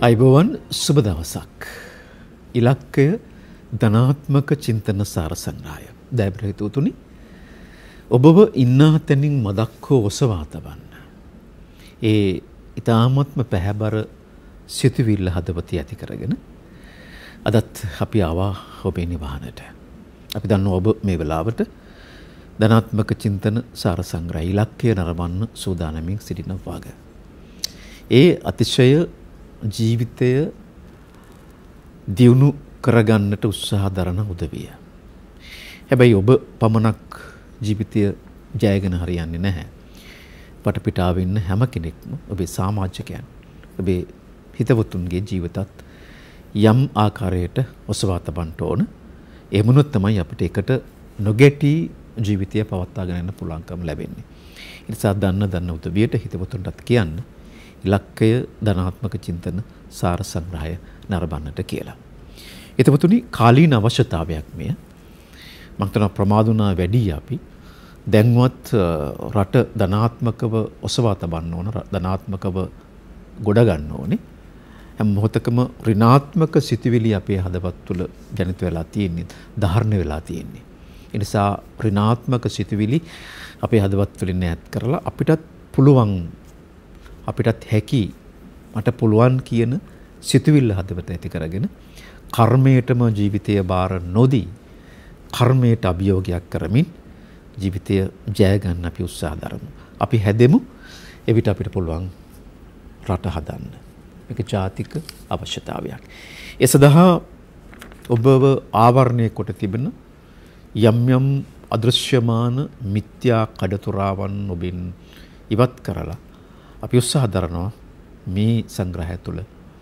අයිබෝවන් සුබ දවසක්. ඉලක්කය ධනාත්මක චින්තන සාර සංග්‍රහය. දෛවරහිතුතුනි ඔබව ඉන්නා තැනින් මදක් හෝ ඔසවා තබන්න. ඒ ඊ타ත්ම පැහැබර සිතුවිල්ල හදවතේ ඇති කරගෙන අදත් අපි ආවා ඔබේ නිවහනට. අපි දන්නවා ඔබ මේ වෙලාවට ධනාත්මක චින්තන සාර සංග්‍රහය ඉලක්කය නරඹන්න සූදානමින් සිටින වාග. ඒ අතිශය ජීවිතය දියුණු කරගන්නට උත්සාහ දරන උදවිය. හැබැයි ඔබ පමණක් ජීවිතය ජයගෙන හරියන්නේ නැහැ. වටපිටාවේ ඉන්න හැම කෙනෙක්ම ඔබේ සමාජිකයන්, ඔබේ හිතවතුන්ගේ ජීවිතත් යම් ආකාරයකට ඔසවා තබන්න ඕන. ඒ මොනොත් තමයි අපිට එකට නොගැටි ජීවිතය පවත්වාගෙන යන්න පුළුවන්කම ලැබෙන්නේ. ඒ නිසා දන්න උදවියට හිතවතුන්ටත් කියන්න ඉලක්කය ධනාත්මක චින්තන සාර සංග්‍රහය නරඹන්නට කියලා. එතකොටුනි කාලීන අවශ්‍යතාවයක් මෙය. මම හිතනවා ප්‍රමාදුනා වැඩි අපි දැන්වත් රට ධනාත්මකව ඔසවා තබන්න ඕන, ධනාත්මකව ගොඩ ගන්න ඕනේ. හැම මොහොතකම ඍණාත්මක සිතුවිලි අපේ හදවත් තුළ ජනිත වෙලා තියෙන්නේ, ධාරණය වෙලා තියෙන්නේ. ඒ නිසා ඍණාත්මක සිතුවිලි අපේ හදවත් තුළින් ඈත් කරලා අපිටත් පුළුවන්, අපිටත් හැකි, මට පුළුවන් කියන සිතුවිල්ල හදවත ඇති කරගෙන කර්මයටම ජීවිතය බාර නොදී කර්මයට අභියෝගයක් කරමින් ජීවිතය ජය ගන්න අපි උත්සාහ දරමු. අපි හැදෙමු. එවිට අපිට පුළුවන් රට හදන්න. මේක ජාතික අවශ්‍යතාවයක්. ඒ සඳහා ඔබව ආවරණය කොට තිබෙන යම් යම් අදෘශ්‍යමාන මිත්‍යා කඩතුරාවන් ඔබෙන් ඉවත් කරලා අපි උත්සාහ දරනවා මේ සංග්‍රහය තුළ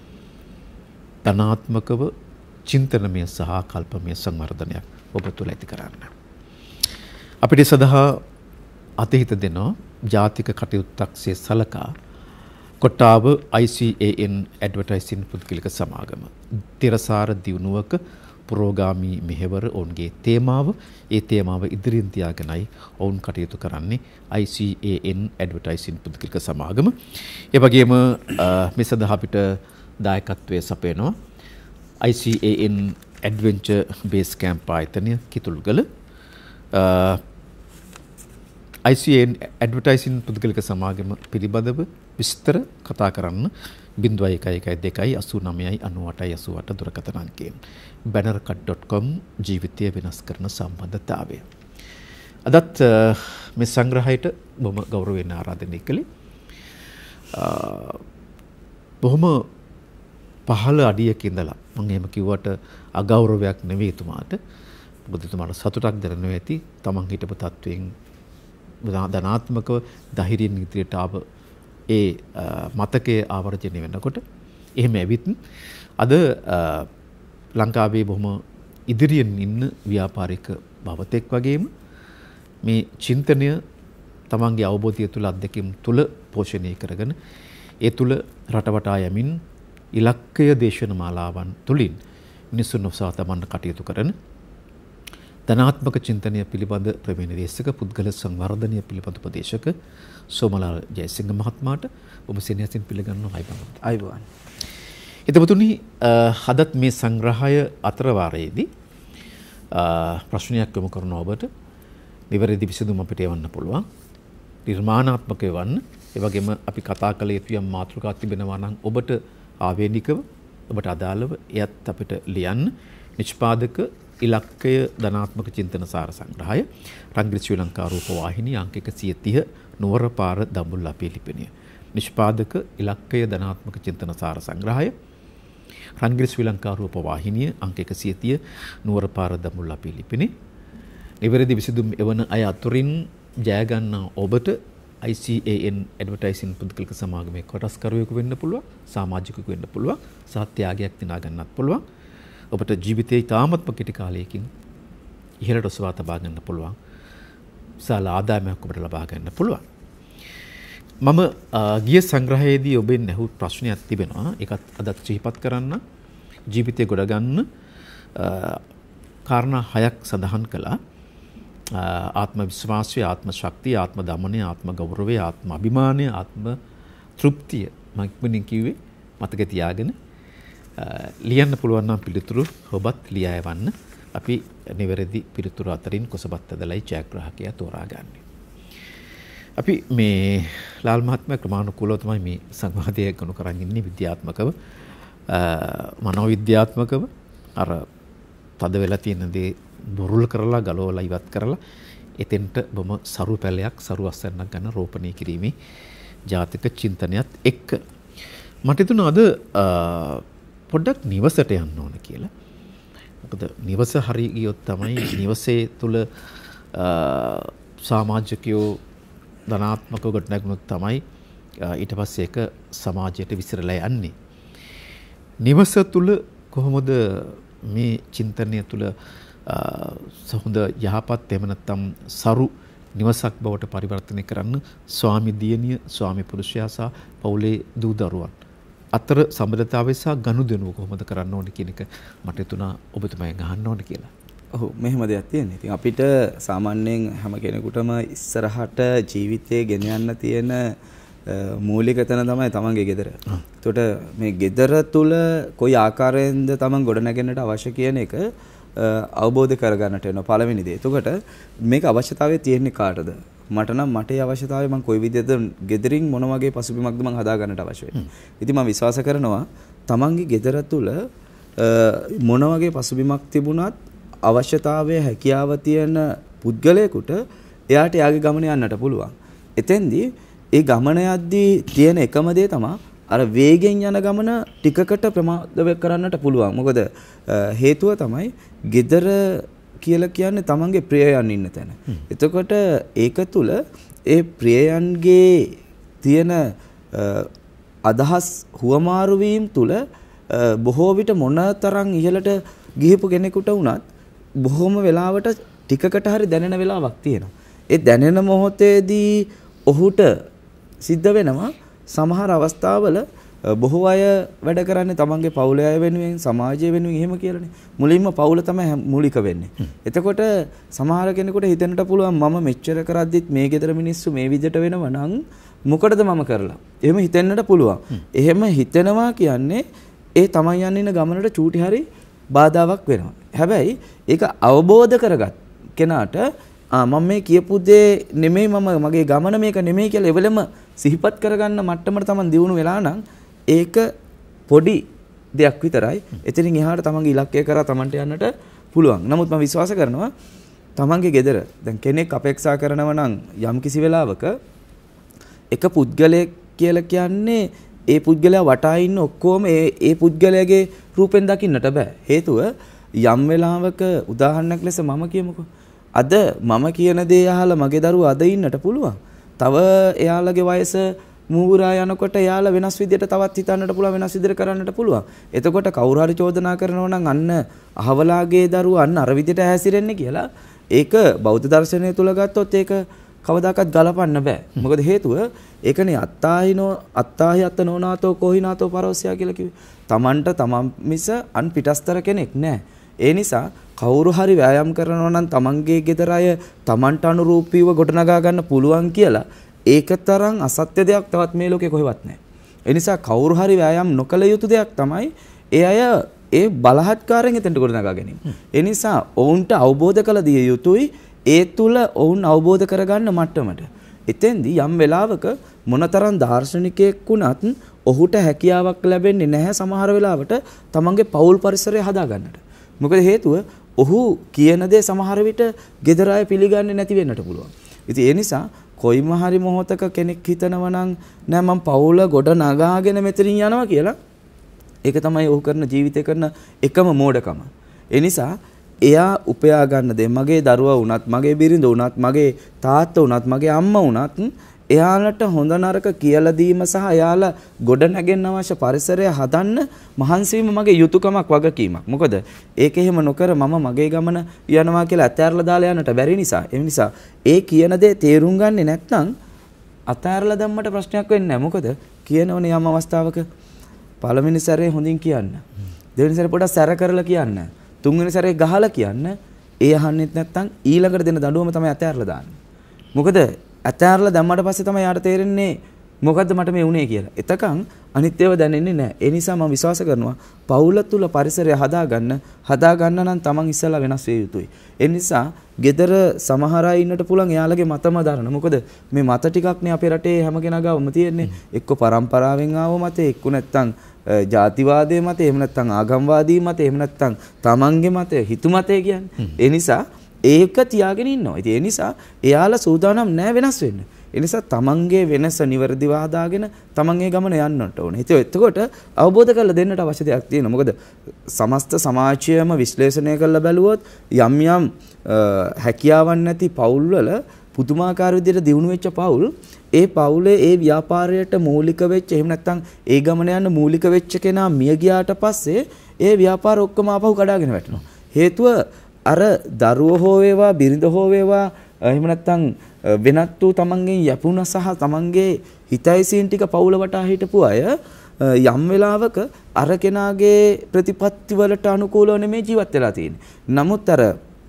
ධනාත්මකව චින්තනමය සහ කල්පමය සංවර්ධනයක් ඔබ තුළ ඇති කරන්න. අපිට සදහා අතහිත දෙනවා ජාතික කටයුත්තක්සේ සලකා කොට්ටාව ICAN ඇඩ්වර්ටයිසින් පුද්ගලික සමාගම තිරසාර දියුණුවක පුරෝගාමී මෙහෙවර ඔවුන්ගේ තේමාව, ඒ තේමාව ඉදිරියෙන් තියාගෙනයි ඔවුන් කටයුතු කරන්නේ ICAN ඇඩ්වර්ටයිසින් පුද්ගලික සමාගම. ඒ වගේම මේ සඳහා අපිට දායකත්වයේ සපයනවා ICAN ඇඩ්වෙන්චර් බේස් කැම්ප් ආයතනය කිතුල්ගල. ICAN ඇඩ්වර්ටයිසින් පුද්ගලික සමාගම පිළිබඳව විස්තර කතා කරන්න 0112899888 දුරකථන අංකයෙන් bannercut.com ජීවිතය වෙනස් කරන සම්බන්ධතාවය. අදත් මේ සංග්‍රහයට බොහොම ගෞරවයෙන් ආරාධනය කළේ. බොහොම පහළ අඩියක ඉඳලා මම එහෙම කිව්වට අගෞරවයක් නෙවෙයි එතුමාට. මොකද එතුමාට සතුටක් දැනෙනවා ඇති. තමන් හිටපු තත්වයෙන් ධනාත්මකව ධෛර්යයෙන් ඉදිරියට ආව ඒ මතකයේ ආවර්ජනය වෙනකොට එහෙම ඇවිත් අද ලංකාවේ බොහොම ඉදිරියෙන් ඉන්න ව්‍යාපාරික භවතෙක් වගේම මේ චින්තනය තමන්ගේ අවබෝධය තුළ අත්දැකීම් තුළ පෝෂණය කරගෙන ඒ තුළ රටවටා යමින් ඉලක්කය දේශන මාලාවන් තුළින් මිනිසුන් ඔසවා තබන්න කටයුතු කරන ධනාත්මක චින්තනය පිළිබඳ ප්‍රවීණ දේශක, පුද්ගල සංවර්ධනය පිළිබඳ උපදේශක සෝමලාල් ජයසිංහ මහත්මයාට ඔබ සෙනෙහසින් පිළිගන්නවා. අයිබෝවන්. එතකොටුනි අදත් මේ සංග්‍රහය අතරවාරයේදී ප්‍රශ්නයක් යොමු කරන ඔබට නිවැරදි විසඳුම අපිට එවන්න පුළුවන්. නිර්මාණාත්මක වෙන්න. ඒ වගේම අපි කතා කළ යුතු යම් මාතෘකා තිබෙනවා නම් ඔබට ආවේනිකව, ඔබට අදාළව එයත් අපිට ලියන්න. නිෂ්පාදක ඉලක්කය ධනාත්මක චින්තන සාර සංග්‍රහය, රංගිර ශ්‍රී ලංකා රූප වාහිනී අංක 130 නුවර පාර දඹුල්ල අපේ ලිපිනය. නිෂ්පාදක ඉලක්කය ධනාත්මක චින්තන සාර සංග්‍රහය, රංගිර ශ්‍රී ලංකා රූප වාහිනිය අංක 130 නුවර පාර දඹුල්ල අපේ ලිපිනය. නිවැරදි විසඳුම් එවන අය අතුරින් ජය ගන්නා ඔබට ICAN ඇඩ්වර්ටයිසින් පුද්ගලික සමාගමේ කොටස්කරුවෙකු වෙන්න පුළුවන්, සමාජිකයෙකු වෙන්න පුළුවන්, සහ ත්‍යාගයක් දිනා ගන්නත් පුළුවන්. ඔබට ජීවිතයේ තාමත්ම කෙටි කාලයකින් ඉහළට ඔසවා තබා ගන්න පුළුවන්. විශාල ආදායමක් ඔබට ලබා ගන්න පුළුවන්. මම ගිය සංග්‍රහයේදී ඔබෙන් ඇහු ප්‍රශ්නයක් තිබෙනවා. ඒකත් අදත් සිහිපත් කරන්න. ජීවිතය ගොඩ ගන්න කාරණා 6ක් සඳහන් කළා. ආත්ම විශ්වාසය, ආත්ම ශක්තිය, ආත්ම දමනය, ආත්ම ගෞරවය, ආත්ම අභිමානය, ආත්ම තෘප්තිය. මම ඉක්මනින් කිව්වේ මතක තියාගෙන ලියන්න පුළුවන් නම් පිළිතුරු ඔබත් ලියා එවන්න. අපි නිවැරදි පිළිතුරු අතරින් කොසබත් ඇදලයි ජයග්‍රාහකයා තෝරාගන්නේ. අපි මේ ලාල් මහත්මයා ක්‍රමානුකූලව තමයි මේ සංවාදය ගොනු කරන් ඉන්නේ විද්‍යාත්මකව මනෝවිද්‍යාත්මකව අර තද වෙලා තියෙන දේ බොරුල් කරලා ගලවලා ඉවත් කරලා එතෙන්ට බොම සරු පැලයක් සරු අස්සන්නක් ගන්න රෝපණය කිරීමේ ජාතික චින්තනයත් එක්ක මට හිතුණා අද පොඩ්ඩක් නිවසට යන්න ඕන කියලා. මොකද නිවස හරි ගියොත් තමයි නිවසේ තුල සමාජිකයෝ ධනාත්මක ගොඩනැගුණොත් තමයි ඊට පස්සේ ඒක සමාජයට විසිරලා යන්නේ. නිවස තුල කොහොමද මේ චින්තනය තුල සහොඳ යහපත් එහෙම නැත්නම් සරු නිවසක් බවට පරිවර්තනය කරන්න ස්වාමි දියණිය ස්වාමි පුරුෂයා සහ පවුලේ දූ දරුවන් අතර සම්බන්ධතාවය සහ ගනුදෙනුව කොහොමද කරන්න ඕනේ කියන එක මට හිතුණා ඔබතුමයෙන් අහන්න ඕනේ කියලා. ඔව් මෙහෙම දෙයක් තියෙනවා. ඉතින් අපිට සාමාන්‍යයෙන් හැම කෙනෙකුටම ඉස්සරහට ජීවිතේ ගෙන යන්න තියෙන මූලික තැන තමයි තමන්ගේ ගෙදර. එතකොට මේ ගෙදර තුල කොයි ආකාරයෙන්ද තමන් ගොඩනැගෙන්නට අවශ්‍ය කියන එක අවබෝධ කරගන්නට වෙනවා පළවෙනි දේ. එතකොට මේක අවශ්‍යතාවය තියෙන්නේ කාටද? මට නම් මට ඒ අවශ්‍යතාවය මම කොයි විදිහද ගෙදරින් මොන වගේ පසුබිමක්ද මම හදා ගන්නට අවශ්‍ය වෙන්නේ. ඉතින් මම විශ්වාස කරනවා තමන්ගේ ගෙදර තුල මොන වගේ පසුබිමක් තිබුණත් අවශ්‍යතාවය හැකියාව තියෙන පුද්ගලයෙකුට එයාට යාගේ ගමන යන්නට පුළුවන්. එතෙන්දී ඒ ගමන යද්දී තියෙන එකම දේ තමයි අර වේගෙන් යන ගමන ටිකකට ප්‍රමාද කරන්නට පුළුවන්. මොකද හේතුව තමයි gedara කියලා කියන්නේ තමන්ගේ ප්‍රියයන් ඉන්න තැන. එතකොට ඒක තුල ඒ ප්‍රියයන්ගේ තියෙන අදහස් හුවමාරු වීම තුල බොහෝ විට මොනතරම් ඉහළට ගිහපු කෙනෙකුට වුණත් බොහොම වෙලාවට ටිකකට හරි දැනෙන වෙලාවක් තියෙනවා. ඒ දැනෙන මොහොතේදී ඔහුට සිද්ධ වෙනවා සමහර අවස්ථාවල බොහෝ අය වැඩ කරන්නේ තමන්ගේ පවුලේ අය වෙනුවෙන් සමාජය වෙනුවෙන් එහෙම කියලානේ. මුලින්ම පවුල තමයි මූලික වෙන්නේ. එතකොට සමහර කෙනෙකුට හිතෙන්නට පුළුවන් මම මෙච්චර කරද්දිත් මේ ගෙදර මිනිස්සු මේ විදිහට වෙනව නම් මොකටද මම කරලා? එහෙම හිතෙන්නට පුළුවන්. එහෙම හිතෙනවා කියන්නේ ඒ තමන් යන්න ඉන්න ගමනට චූටි හරි බාධාවක් වෙනවා. හැබැයි ඒක අවබෝධ කරගත් කෙනාට මම මේ කියපු දේ නෙමෙයි මගේ ගමන මේක නෙමෙයි කියලා එවලම සිහිපත් කරගන්න මට්ටමට තමන් දියුණු වෙලා නම් ඒක පොඩි දෙයක් විතරයි. එතනින් එහාට තමන්ගේ ඉලක්කය කරා තමන්ට යන්නට පුළුවන්. නමුත් මම විශ්වාස කරනවා තමන්ගේ ගෙදර දැන් කෙනෙක් අපේක්ෂා කරනවා නම් යම් කිසි වෙලාවක එක පුද්ගලයෙක් කියලා කියන්නේ ඒ පුද්ගලයා වටා ඉන්න ඔක්කොම ඒ පුද්ගලයාගේ රූපෙන් දකින්නට බෑ. හේතුව යම් වෙලාවක උදාහරණයක් ලෙස මම කියමුකෝ. අද මම කියන දේ අහලා මගේ දරුවා අද ඉන්නට පුළුවන්. තව එයාලගේ වයස මූරා යනකොට එයාලා වෙනස් විදිහට තවත් හිතන්නට පුළුවන් වෙනස් විදිහට කරන්නට පුළුවන්. එතකොට කවුරු හරි චෝදනා කරනවා නම් අන්න අහවලාගේ දරුවා අන්න අර විදිහට හැසිරෙන්නේ කියලා ඒක බෞද්ධ දර්ශනය තුල ගත්තොත් ඒක කවදාකවත් ගලපන්න බෑ. මොකද හේතුව ඒකනේ අත්තාහි අත්ත නොනාතෝ කොහිනාතෝ පරෝසයා කියලා කිව්වේ. තමන්ට තමන් මිස අන් පිටස්තර කෙනෙක් නෑ. ඒ නිසා කවුරු හරි ව්‍යායාම් කරනවා නම් තමන්ගේ ගෙදර අය තමන්ට අනුරූපීව ගොඩනගා ගන්න පුළුවන් කියලා ඒක තරම් අසත්‍ය දෙයක් තවත් මේ ලෝකේ කොහෙවත් නැහැ. ඒ නිසා කවුරු හරි ව්‍යායාම් නොකළ යුතු දෙයක් තමයි ඒ අය ඒ බලහත්කාරයෙන් එතෙන්ට ගොඩනගා ගැනීම. ඒ නිසා ඔවුන්ට අවබෝධ කළ දිය යුතුයි ඒ තුල ඔවුන් අවබෝධ කරගන්න මට්ටමට. එතෙන්දී යම් වෙලාවක මොනතරම් දාර්ශනිකයෙක් වුණත් ඔහුට හැකියාවක් ලැබෙන්නේ නැහැ සමහර වෙලාවට තමන්ගේ පෞල් පරිසරය හදා ගන්නට. මොකද හේතුව ඔහු කියන දේ සමහර විට gedara අය පිළිගන්නේ නැති වෙන්නට පුළුවන්. ඉතින් ඒ නිසා කොයිම හරි මොහොතක කෙනෙක් හිතනවා නම් නෑ මම පවුල ගොඩ නගාගෙන මෙතනින් යනවා කියලා ඒක තමයි ඔහු කරන ජීවිතේ කරන එකම මෝඩකම. ඒ නිසා එයා උපයා ගන්න දේ මගේ දරුවා වුණත් මගේ බිරිඳ වුණත් මගේ තාත්තා වුණත් මගේ අම්මා වුණත් එයාලට හොඳ නරක කියලා දීම සහ එයාලා ගොඩ නැගෙන්න අවශ්‍ය පරිසරය හදන්න මහන්සි වීම මගේ යුතුයකමක් වගකීමක්. මොකද ඒක එහෙම නොකර මම මගේ ගමන යනවා කියලා අතෑරලා දාලා යන්නට බැරි නිසා. ඒ නිසා ඒ කියන දේ තේරුම් ගන්නේ නැත්නම් අතෑරලා දැම්මට ප්‍රශ්නයක් වෙන්නේ නැහැ. මොකද කියනවනේ යම් අවස්ථාවක පළවෙනි සැරේ හොඳින් කියන්න. දෙවෙනි සැරේ පොඩ්ඩක් සැර කරලා කියන්න. තුන්වෙනි සැරේ ගහලා කියන්න. ඒ අහන්නෙත් නැත්නම් ඊළඟට දෙන දඬුවම තමයි අතෑරලා දාන්නේ. මොකද අතෑරලා දැම්මට පස්සේ තමයි යාට තේරෙන්නේ මොකද්ද මට මේ වුනේ කියලා. එතකන් අනිත් ඒවා දැනෙන්නේ නැහැ. ඒ නිසා මම විශ්වාස කරනවා පවුල තුල පරිසරය හදාගන්න නම් තමන් ඉස්සලා වෙනස් වෙ යුතුයි. ඒ නිසා gedara සමහර අය ඉන්නට පුළුවන් එයාලගේ මතම දරන. මොකද මේ මත ටිකක්නේ අපේ රටේ හැම කෙනා ගාවම තියෙන්නේ. එක්ක පරම්පරාවෙන් ආව මතේ, එක්ක නැත්තම් ජාතිවාදයේ මතේ, එහෙම නැත්තම් ආගම්වාදී මතේ, එහෙම නැත්තම් තමන්ගේ මතේ, හිතු මතේ කියන්නේ. ඒ නිසා ඒක තියාගෙන ඉන්නවා. ඉතින් ඒ නිසා එයාලා සූදානම් නැහැ වෙනස් වෙන්න. ඒ නිසා තමන්ගේ වෙනස නිවැරදිව හදාගෙන තමන්ගේ ගමන යන්නට ඕනේ. ඉතින් එතකොට අවබෝධ කරලා දෙන්නට අවශ්‍ය දෙයක් තියෙනවා. මොකද සමස්ත සමාජයම විශ්ලේෂණය කරලා බැලුවොත් යම් යම් හැකියාවක් නැති පවුල්වල පුදුමාකාර විදිහට දියුණු වෙච්ච පවුල්, ඒ පවුලේ ඒ ව්‍යාපාරයට මූලික වෙච්ච, එහෙම නැත්නම් ඒ ගමන යන මූලික වෙච්ච කෙනා මිය ගියාට පස්සේ ඒ ව්‍යාපාර ඔක්කොම ආපහු කඩාගෙන වැටෙනවා. හේතුව අර දරුවෝ හෝ වේවා, බිරිඳ හෝ වේවා, එහෙම නැත්නම් වෙනත් වූ තමන්ගේ යපුණ සහ තමන්ගේ හිතයිසීන් ටික පවුල වටා හිටපු අය යම් වෙලාවක අර කෙනාගේ ප්‍රතිපත්ති වලට අනුකූලව නෙමෙයි ජීවත් වෙලා තියෙන්නේ. නමුත් අර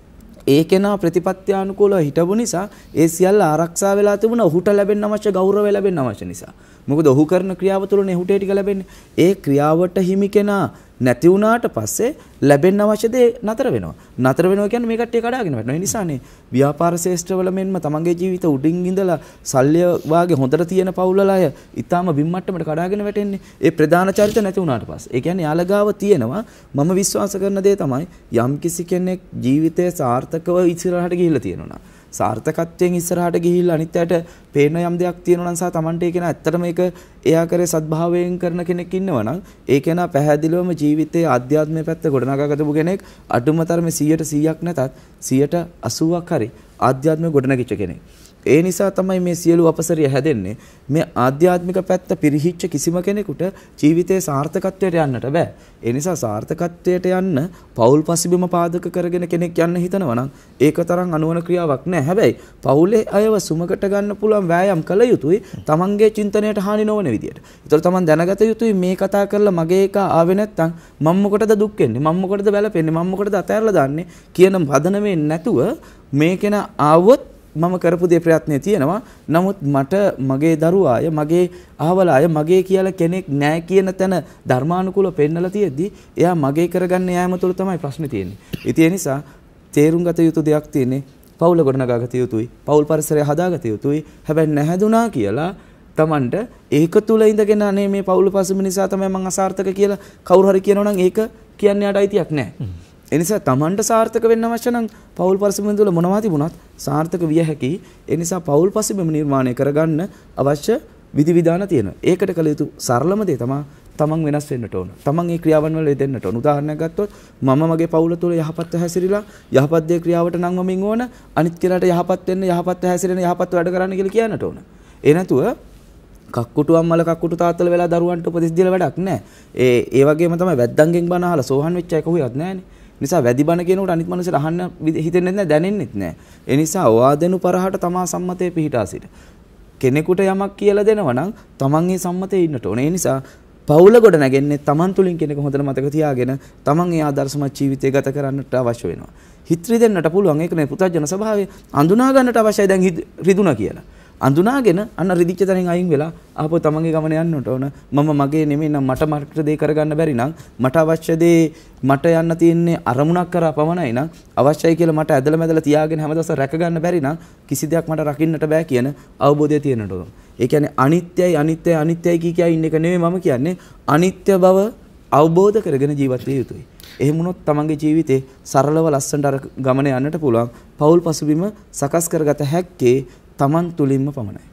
ඒ කෙනා ප්‍රතිපත්ති අනුකූලව හිටපු නිසා ඒ සියල්ල ආරක්ෂා වෙලා තිබුණා. ඔහුට ලැබෙන්න අවශ්‍ය ගෞරවය ලැබෙන්න අවශ්‍ය නිසා. මොකද ඔහු කරන ක්‍රියාව තුළනේ ඔහුට ටික ලැබෙන්නේ. ඒ ක්‍රියාවට හිමි කෙනා නැති වුණාට පස්සේ ලැබෙන්න අවශ්‍ය දේ නතර වෙනවා. නතර වෙනවා කියන්නේ මේ කට්ටිය කඩාගෙන වැටෙනවා. ඒ නිසානේ ව්‍යාපාර ශේෂ්ත්‍රවල මෙන්ම තමන්ගේ ජීවිත උඩින් ඉඳලා සල්ලිය වාගේ හොඳට තියෙන පවුල්වල අය ඊටාම බිම්මට්ටමට කඩාගෙන වැටෙන්නේ. ඒ ප්‍රධාන චරිත නැති වුණාට පස්සේ. ඒ කියන්නේ යාළගාව තියෙනවා. මම විශ්වාස කරන දේ තමයි යම් කිසි කෙනෙක් ජීවිතේ සාර්ථකව ඉස්සරහට ගිහිල්ලා තියෙනවා. සාර්ථකත්වයෙන් ඉස්සරහට ගිහිල්ලා අනිත් අයට පේන යම් දෙයක් තියෙනවා නම් සහ Tamante ඒක ඇත්තටම ඒක එයා කරේ සද්භාවයෙන් කරන කෙනෙක් ඉන්නවා නම් ඒක නා පැහැදිලිවම ජීවිතයේ ආධ්‍යාත්මයේ පැත්ත ගොඩනගාගත්තු කෙනෙක් අඩුමතරමේ 100%ක් නැතත් 80%ක් හරි ආධ්‍යාත්මය ගොඩනගිච්ච කෙනෙක්. ඒ නිසා තමයි මේ සියලු අපසරිය හැදෙන්නේ. මේ ආධ්‍යාත්මික පැත්ත පිරිහිච්ච කිසිම කෙනෙකුට ජීවිතයේ සාර්ථකත්වයට යන්නට බෑ. ඒ නිසා සාර්ථකත්වයට යන්න පෞල් පසුබිම පාදක කරගෙන කෙනෙක් යන්න හිතනවා නම් ඒක තරම් අනුවන ක්‍රියාවක් නෑ. හැබැයි පෞලේ අයව සුමකට ගන්න පුළුවන් වෑයම් කළ යුතුයි තමන්ගේ චින්තනයට හානි නොවන විදියට. ඒතර තමන් දැනගත යුතුයි මේ කතා කරලා මගේ එක ආවේ නැත්තම් මම මොකටද දුක් වෙන්නේ? මම මොකටද වැළපෙන්නේ? මම මොකටද අතහැරලා දාන්නේ කියන පදනමේ නැතුව මේකේන ආවොත් මම කරපු දේ ප්‍රයත්නය තියෙනවා. නමුත් මට මගේ දරුවාය, මගේ අහවලාය, මගේ කියලා කෙනෙක් නැහැ කියන තැන ධර්මානුකූලව පෙන්නලා තියෙද්දි එයා මගේ කරගන්න යාම තුළ තමයි ප්‍රශ්නේ තියෙන්නේ. ඉතින් ඒ නිසා තේරුම් ගත යුතු දෙයක් තියෙන්නේ පවුල ගොඩනගාගත යුතුයි. පවුල් පරිසරය හදාගත යුතුයි. හැබැයි නැහැදුනා කියලා Tamanට ඒක තුල ඉඳගෙන අනේ මේ පවුල පසුබිම නිසා තමයි මං අසාර්ථක කියලා කවුරු හරි කියනවා නම් ඒක කියන්නේ යට අයිතියක් නැහැ. ඒ නිසා Tamanට සාර්ථක වෙන්න අවශ්‍ය නම් පෞල් පරිසරය තුළ මොනවා තිබුණත් සාර්ථක විය හැකි. ඒ නිසා පෞල් පරිසරය නිර්මාණය කරගන්න අවශ්‍ය විධිවිධාන තියෙනවා. ඒකට කළ යුතු සරලම දේ තමයි තමන් වෙනස් වෙන්නට ඕන. තමන් මේ ක්‍රියාවන් වල යෙදෙන්නට ඕන. උදාහරණයක් ගත්තොත් මම මගේ පවුල තුළ යහපත් හැසිරීලා යහපත් දේ ක්‍රියාවට නංවමින් ඕන. අනිත් කෙනාට යහපත් වෙන්න, යහපත් හැසිරෙන, යහපත් වැඩ කරන්න කියලා කියන්නට ඕන. ඒ නැතුව කක්කුටු අම්මල කක්කුටු තාත්තල වෙලා දරුවන්ට උපදෙස් දීලා වැඩක් නැහැ. ඒ වගේම තමයි වැද්දන්ගෙන් බණ අහලා සෝහන් වෙච්ච අය කොහොමවත් නැහැනේ. නිසා වැඩි බණ කියනකොට අනිත් මනුස්සයට අහන්න හිතෙන්නේ නැහැ, දැනෙන්නෙත් නැහැ. ඒ නිසා ඔවාදෙනු පරහට තමා සම්මතයේ පිහිටා සිට. කෙනෙකුට යමක් කියලා දෙනවා නම් තමන් ඒ සම්මතයේ ඉන්නට ඕනේ. ඒ නිසා පවුල ගොඩ නැගෙන්නේ තමන් තුලින් කෙනෙක් හොඳට මතක තියාගෙන තමන් ඒ ආදර්ශමත් ජීවිතය ගත කරන්නට අවශ්‍ය වෙනවා. හිත රිදෙන්නට පුළුවන්. ඒක නේ පුතජන ස්වභාවය. අඳුනා ගන්නට අවශ්‍යයි දැන් රිදුණා කියලා. අඳුනාගෙන අන්න රිදිච්ච තැනින් අයින් වෙලා ආපහු තමන්ගේ ගමන යන්නට ඕන. මම මගේ නෙමෙයි නම් මට දේ කරගන්න බැරි නම් මට අවශ්‍ය දේ මට යන්න තියෙන්නේ අරමුණක් කරා පමණයි නම් අවශ්‍යයි කියලා මට ඇදලා මැදලා තියාගෙන හැමදාම රැක ගන්න බැරි නම් කිසි දෙයක් මට රකින්නට බෑ කියන අවබෝධය තියෙන්නට ඕන. ඒ කියන්නේ අනිත්‍යයි අනිත්‍යයි අනිත්‍යයි කිය ඉන්න එක නෙමෙයි මම කියන්නේ අනිත්‍ය බව අවබෝධ කරගෙන ජීවත් විය යුතුයි. එහෙම වුණොත් තමන්ගේ ජීවිතේ සරලව ලස්සනට අර ගමන යන්නට පුළුවන්. පෞල් පසුබිම සකස් කරගත හැක්කේ තමන් තුලින්ම පමණයි.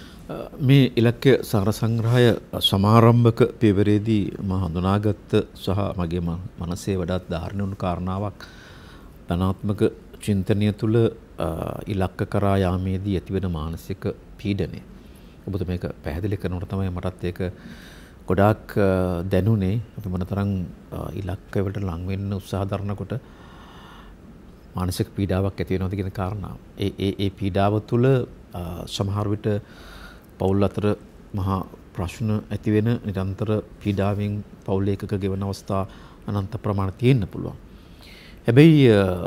මේ ඉලක්ක සාර සංග්‍රහය සමාරම්භක පියවරේදී මම හඳුනාගත්ත සහ මගේ මනසේ වඩාත් ධාරණය වුණු කාරණාවක් ධනාත්මක චින්තනය තුළ ඉලක්ක කරා යාමේදී ඇතිවන මානසික පීඩනය. ඔබට මේක පැහැදිලි කරනකොට තමයි මටත් ඒක ගොඩාක් දැනුනේ. අපි මොනතරම් ඉලක්ක වලට ලං වෙන්න උත්සාහ දරනකොට මානසික පීඩාවක් ඇති වෙනවද කියන කාරණාව. ඒ පීඩාව තුළ සමහර විට පවුල් අතර මහා ප්‍රශ්න ඇති වෙන නිරන්තර පීඩාවෙන් පවුල් ඒකක ගෙවන අවස්ථා අනන්ත ප්‍රමාණ තියෙන්න පුළුවන්. හැබැයි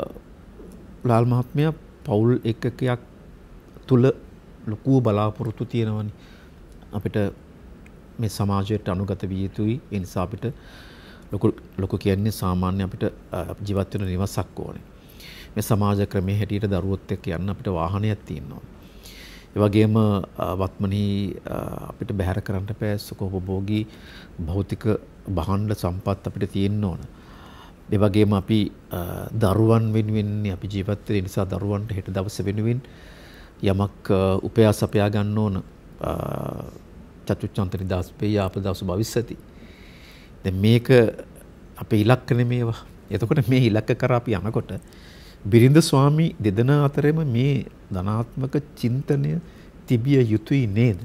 ලාල් මහත්මයා පවුල් ඒකකයක් තුළ ලොකු බලාපොරොත්තු තියෙනවනේ. අපිට මේ සමාජයට අනුගත විය යුතුයි. ඒ නිසා අපිට ලොකු කියන්නේ සාමාන්‍ය අපිට ජීවත් වෙන නිවසක් ඕනේ. මේ සමාජ ක්‍රමයේ හැටියට දරුවොත් එක්ක යන්න අපිට වාහනයක් තියෙනවා. ඒ වගේම වත්මනී අපිට බැහැර කරන්න බෑ සුඛෝපභෝගී භෞතික භාණ්ඩ සම්පත් අපිට තියෙන්න ඕන. ඒ වගේම අපි දරුවන් වෙනුවෙන් අපි ජීවත් වෙන නිසා දරුවන්ට හෙට දවස වෙනුවෙන් යමක් උපයා සපයා ගන්න ඕන. චතුච්ඡන්ත නිදාස්පේ ආපදාසු භවිස්සති. දැන් මේක අපේ ඉලක්ක නෙමේවා. එතකොට මේ ඉලක්ක කරා අපි යනකොට බිරිඳ ස්වාමී දෙදෙනා අතරෙම මේ ධනාත්මක චින්තනය තිබිය යුතුයි නේද?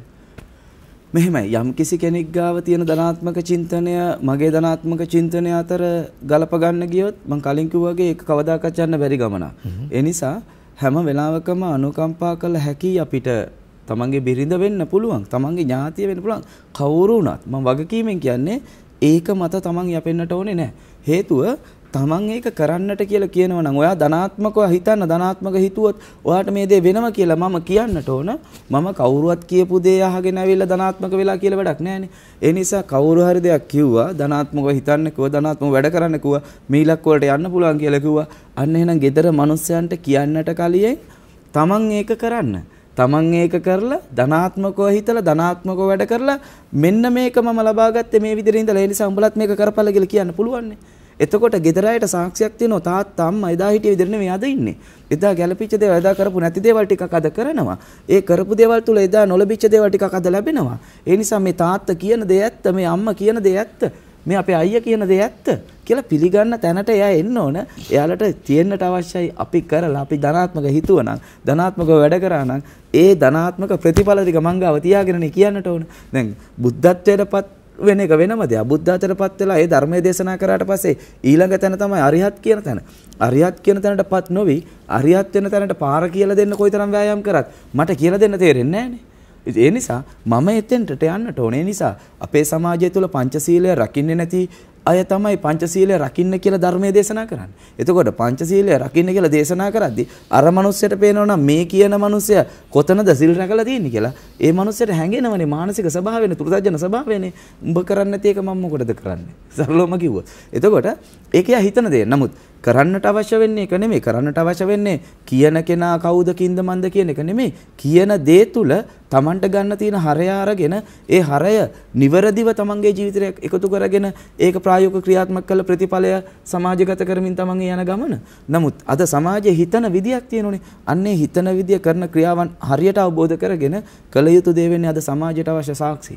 මෙහෙමයි යම් කිසි කෙනෙක් ගාව තියෙන ධනාත්මක චින්තනය මගේ ධනාත්මක චින්තනය අතර ගලප ගන්න ගියොත් මම කලින් කිව්වා වගේ ඒක කවදාකවත් යන්න බැරි ගමනක්. ඒ නිසා හැම වෙලාවකම අනුකම්පා කළ හැකි අපිට තමන්ගේ බිරිඳ වෙන්න පුළුවන්, තමන්ගේ ඥාතිය වෙන්න පුළුවන්. කවුරු වුණත් මම වගකීමෙන් කියන්නේ ඒක මත තමන් යපෙන්නට ඕනේ නැහැ. හේතුව තමන් ඒක කරන්නට කියලා කියනවා නම් ඔයා ධනාත්මකව හිතන්න, ධනාත්මක හිතුවොත් ඔයාට මේ දේ වෙනම කියලා මම කියන්නට ඕන. මම කවුරුවත් කියපු දේ අහගෙන ඇවිල්ලා ධනාත්මක වෙලා කියලා වැඩක් නැහැනේ. ඒ නිසා කවුරු හරි දෙයක් කිව්වා ධනාත්මකව හිතන්න කිව්වා, ධනාත්මකව වැඩ කරන්න කිව්වා, මේ ඉලක්ක වලට යන්න පුළුවන් කියලා කිව්වා. අන්න එහෙනම් gedara මිනිස්සයන්ට කියන්නට කලියෙන් තමන් ඒක කරන්න. තමන් ඒක කරලා ධනාත්මකව හිතලා ධනාත්මකව වැඩ කරලා මෙන්න මේක මම ලබා ගත්තේ මේ විදිහට ඉඳලා ඒ නිසා උඹලත් මේක කරපළ කියලා කියන්න පුළුවන්නේ. එතකොට ගෙදර අයට සාක්ෂියක් තියෙනවා තාත්තා අම්මා එදා හිටිය විදිහට නෙමෙයි අද ඉන්නේ. එදා ගැළපිච්ච දේවල් එදා කරපු නැති දේවල් ටිකක් අද කරනවා. ඒ කරපු දේවල් තුල එදා නොලැබිච්ච දේවල් ටිකක් අද ලැබෙනවා. ඒ නිසා මේ තාත්තා කියන දේ ඇත්ත, මේ අම්මා කියන දේ ඇත්ත, මේ අපේ අයියා කියන දේ ඇත්ත කියලා පිළිගන්න තැනට එයා එන්න ඕන. එයාලට තියෙන්නට අවශ්‍යයි අපි කරලා අපි ධනාත්මක හිතුවනම්, ධනාත්මකව වැඩ කරා නම් ඒ ධනාත්මක ප්‍රතිඵල ටික මංගාව තියාගෙනනේ කියන්නට ඕන. දැන් බුද්ධත්වයටපත් වෙන එක වෙනම දෙයක්. බුද්ධාචරපත් වෙලා ඒ ධර්මයේ දේශනා කරාට පස්සේ ඊළඟ තැන තමයි අරිහත් කියන තැන. අරිහත් කියන තැනටපත් නොවි අරිහත් වෙන තැනට පාර කියලා දෙන්න කොයිතරම් වෑයම් කරත් මට කියලා දෙන්න තේරෙන්නේ නැහැ. ඒ නිසා මම එතෙන්ට යන්නට ඕනේ. ඒ නිසා අපේ සමාජය තුළ පංචශීලය රකින්නේ නැති අය තමයි පංචශීලය රකින්න කියලා ධර්මයේ දේශනා කරන්නේ. එතකොට පංචශීලය රකින්න කියලා දේශනා කරද්දී අර මනුස්සයට පේනවා නම් මේ කියන මනුස්සයා කොතනද සිල් රැකලා තියෙන්නේ කියලා. ඒ මනුස්සයට හැඟෙනවනේ මානසික ස්වභාවයනේ, තුර්තජන ස්වභාවයනේ. උඹ කරන්නේ නැති එක මම මොකටද කරන්නේ? සරලවම කිව්වොත්. එතකොට ඒක යා හිතන දේ. නමුත් කරන්නට අවශ්‍ය වෙන්නේ ඒක නෙමෙයි. කරන්නට අවශ්‍ය වෙන්නේ කියන කෙනා කවුද කින්ද මන්ද කියන එක නෙමෙයි. කියන දේ තුල තමන්ට ගන්න තියෙන හරය අරගෙන ඒ හරය නිවැරදිව තමන්ගේ ජීවිතයට එකතු කරගෙන ඒක ප්‍රායෝගික ක්‍රියාත්මක කළ ප්‍රතිඵලය සමාජගත කරමින් තමන් යන ගමන. නමුත් අද සමාජයේ හිතන විදියක් තියෙනෝනේ. අන්නේ හිතන විදිය කරන ක්‍රියාවන් හරියට අවබෝධ කරගෙන කළ යුතු දේ වෙන්නේ අද සමාජයට අවශ්‍ය සාක්ෂි.